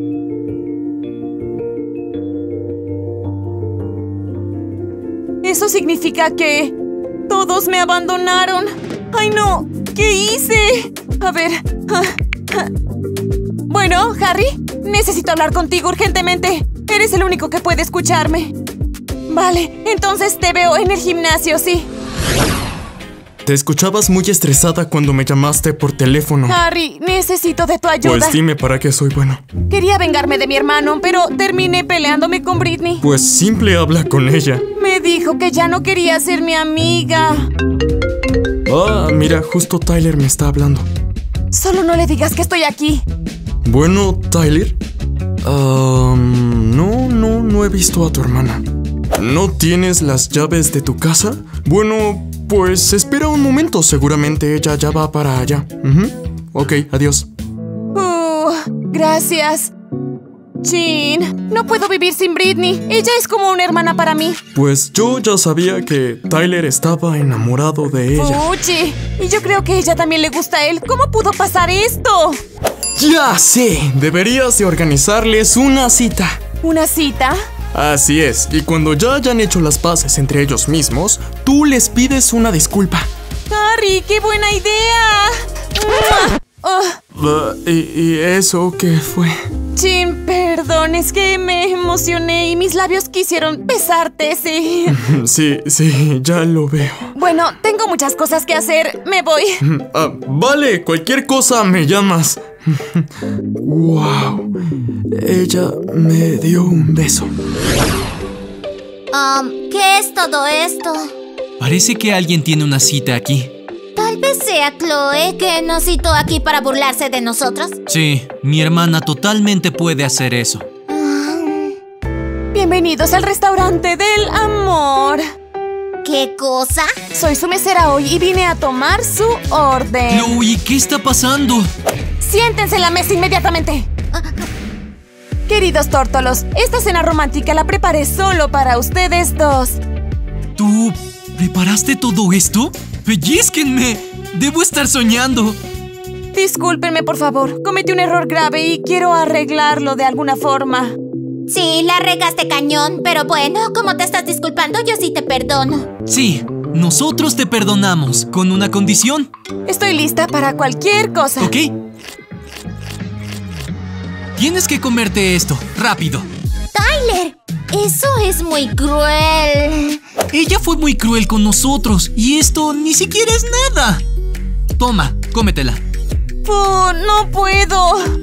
Eso significa que todos me abandonaron. ¡Ay, no! ¿Qué hice? A ver... ah, ah. Bueno, Harry, necesito hablar contigo urgentemente. Eres el único que puede escucharme. Vale, entonces te veo en el gimnasio, sí.
Te escuchabas muy estresada cuando me llamaste por teléfono.
Harry, necesito de tu ayuda.
Pues dime para qué soy bueno.
Quería vengarme de mi hermano, pero terminé peleándome con Britney.
Pues simple habla con ella.
Me dijo que ya no quería ser mi amiga.
Ah, mira, justo Tyler me está hablando.
Solo no le digas que estoy aquí.
Bueno, Tyler. Um, no, no, no he visto a tu hermana. ¿No tienes las llaves de tu casa? Bueno, pues espera un momento. Seguramente ella ya va para allá. Uh-huh. Ok, adiós.
Uh, gracias. Chin, no puedo vivir sin Britney. Ella es como una hermana para mí.
Pues yo ya sabía que Tyler estaba enamorado de ella.
Fuchi, y yo creo que a ella también le gusta a él. ¿Cómo pudo pasar esto?
Ya sé, deberías de organizarles una cita.
¿Una cita?
Así es, y cuando ya hayan hecho las paces entre ellos mismos, tú les pides una disculpa.
Harry, qué buena idea. Oh.
Uh, ¿y, ¿Y eso qué fue?
Chin, perdón, es que me emocioné y mis labios quisieron besarte, sí.
Sí, sí, ya lo veo.
Bueno, tengo muchas cosas que hacer, me voy.
Uh, vale, cualquier cosa me llamas. Wow, ella me dio un beso.
Um, ¿qué es todo esto?
Parece que alguien tiene una cita aquí.
Tal vez sea Chloe, que nos citó aquí para burlarse de nosotros.
Sí, mi hermana totalmente puede hacer eso.
Bienvenidos al restaurante del amor.
¿Qué cosa?
Soy su mesera hoy y vine a tomar su orden.
Chloe, ¿qué está pasando?
Siéntense en la mesa inmediatamente. Queridos tórtolos, esta cena romántica la preparé solo para ustedes dos.
¿Tú preparaste todo esto? ¡Pellizquenme! ¡Debo estar soñando!
Discúlpenme, por favor. Cometí un error grave y quiero arreglarlo de alguna forma.
Sí, la regaste cañón, pero bueno, como te estás disculpando, yo sí te perdono.
Sí, nosotros te perdonamos, con una condición.
Estoy lista para cualquier cosa.
¿Ok? Tienes que comerte esto, rápido.
¡Tyler! Eso es muy cruel.
Ella fue muy cruel con nosotros y esto ni siquiera es nada. Toma, cómetela.
Oh, no puedo.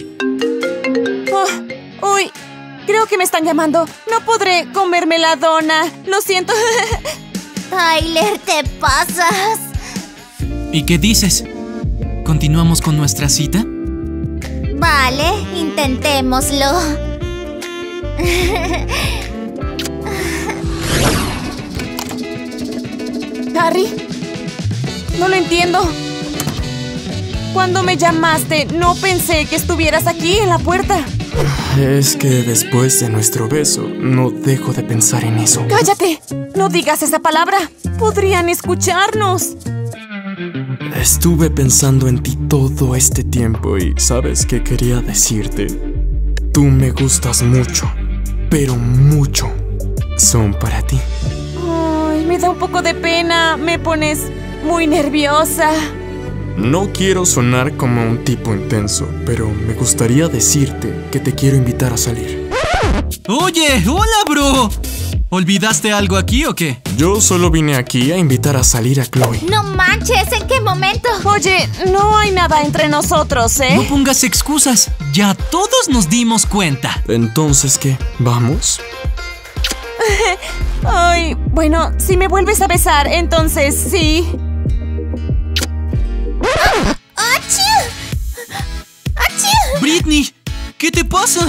Oh, uy, creo que me están llamando. No podré comerme la dona. Lo siento.
Tyler, te pasas.
¿Y qué dices? ¿Continuamos con nuestra cita?
Vale, intentémoslo.
Harry, no lo entiendo. Cuando me llamaste, no pensé que estuvieras aquí en la puerta.
Es que después de nuestro beso, no dejo de pensar en eso.
¡Cállate! No digas esa palabra. Podrían escucharnos.
Estuve pensando en ti todo este tiempo y ¿sabes qué quería decirte? Tú me gustas mucho, pero mucho. Son para ti.
Ay, me da un poco de pena. Me pones muy nerviosa.
No quiero sonar como un tipo intenso, pero me gustaría decirte que te quiero invitar a salir.
Oye, hola, bro. ¿Olvidaste algo aquí o qué?
Yo solo vine aquí a invitar a salir a Chloe.
No manches, ¿en qué momento?
Oye, no hay nada entre nosotros, ¿eh?
No pongas excusas. Ya todos nos dimos cuenta.
Entonces, ¿qué? ¿Vamos?
Ay, bueno, si me vuelves a besar, entonces sí.
¡Achí! ¡Achí!
Britney, ¿qué te pasa?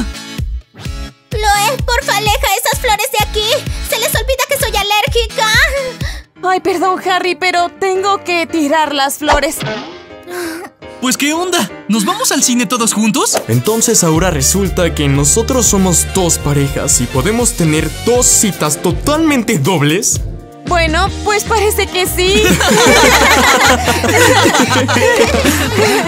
Chloe, porfa, aleja esas flores de aquí. Se les olvida que soy alérgica.
Ay, perdón, Harry, pero tengo que tirar las flores.
Pues, ¿qué onda? ¿Nos vamos al cine todos juntos?
Entonces ahora resulta que nosotros somos dos parejas y podemos tener dos citas totalmente dobles.
Bueno, pues parece que sí.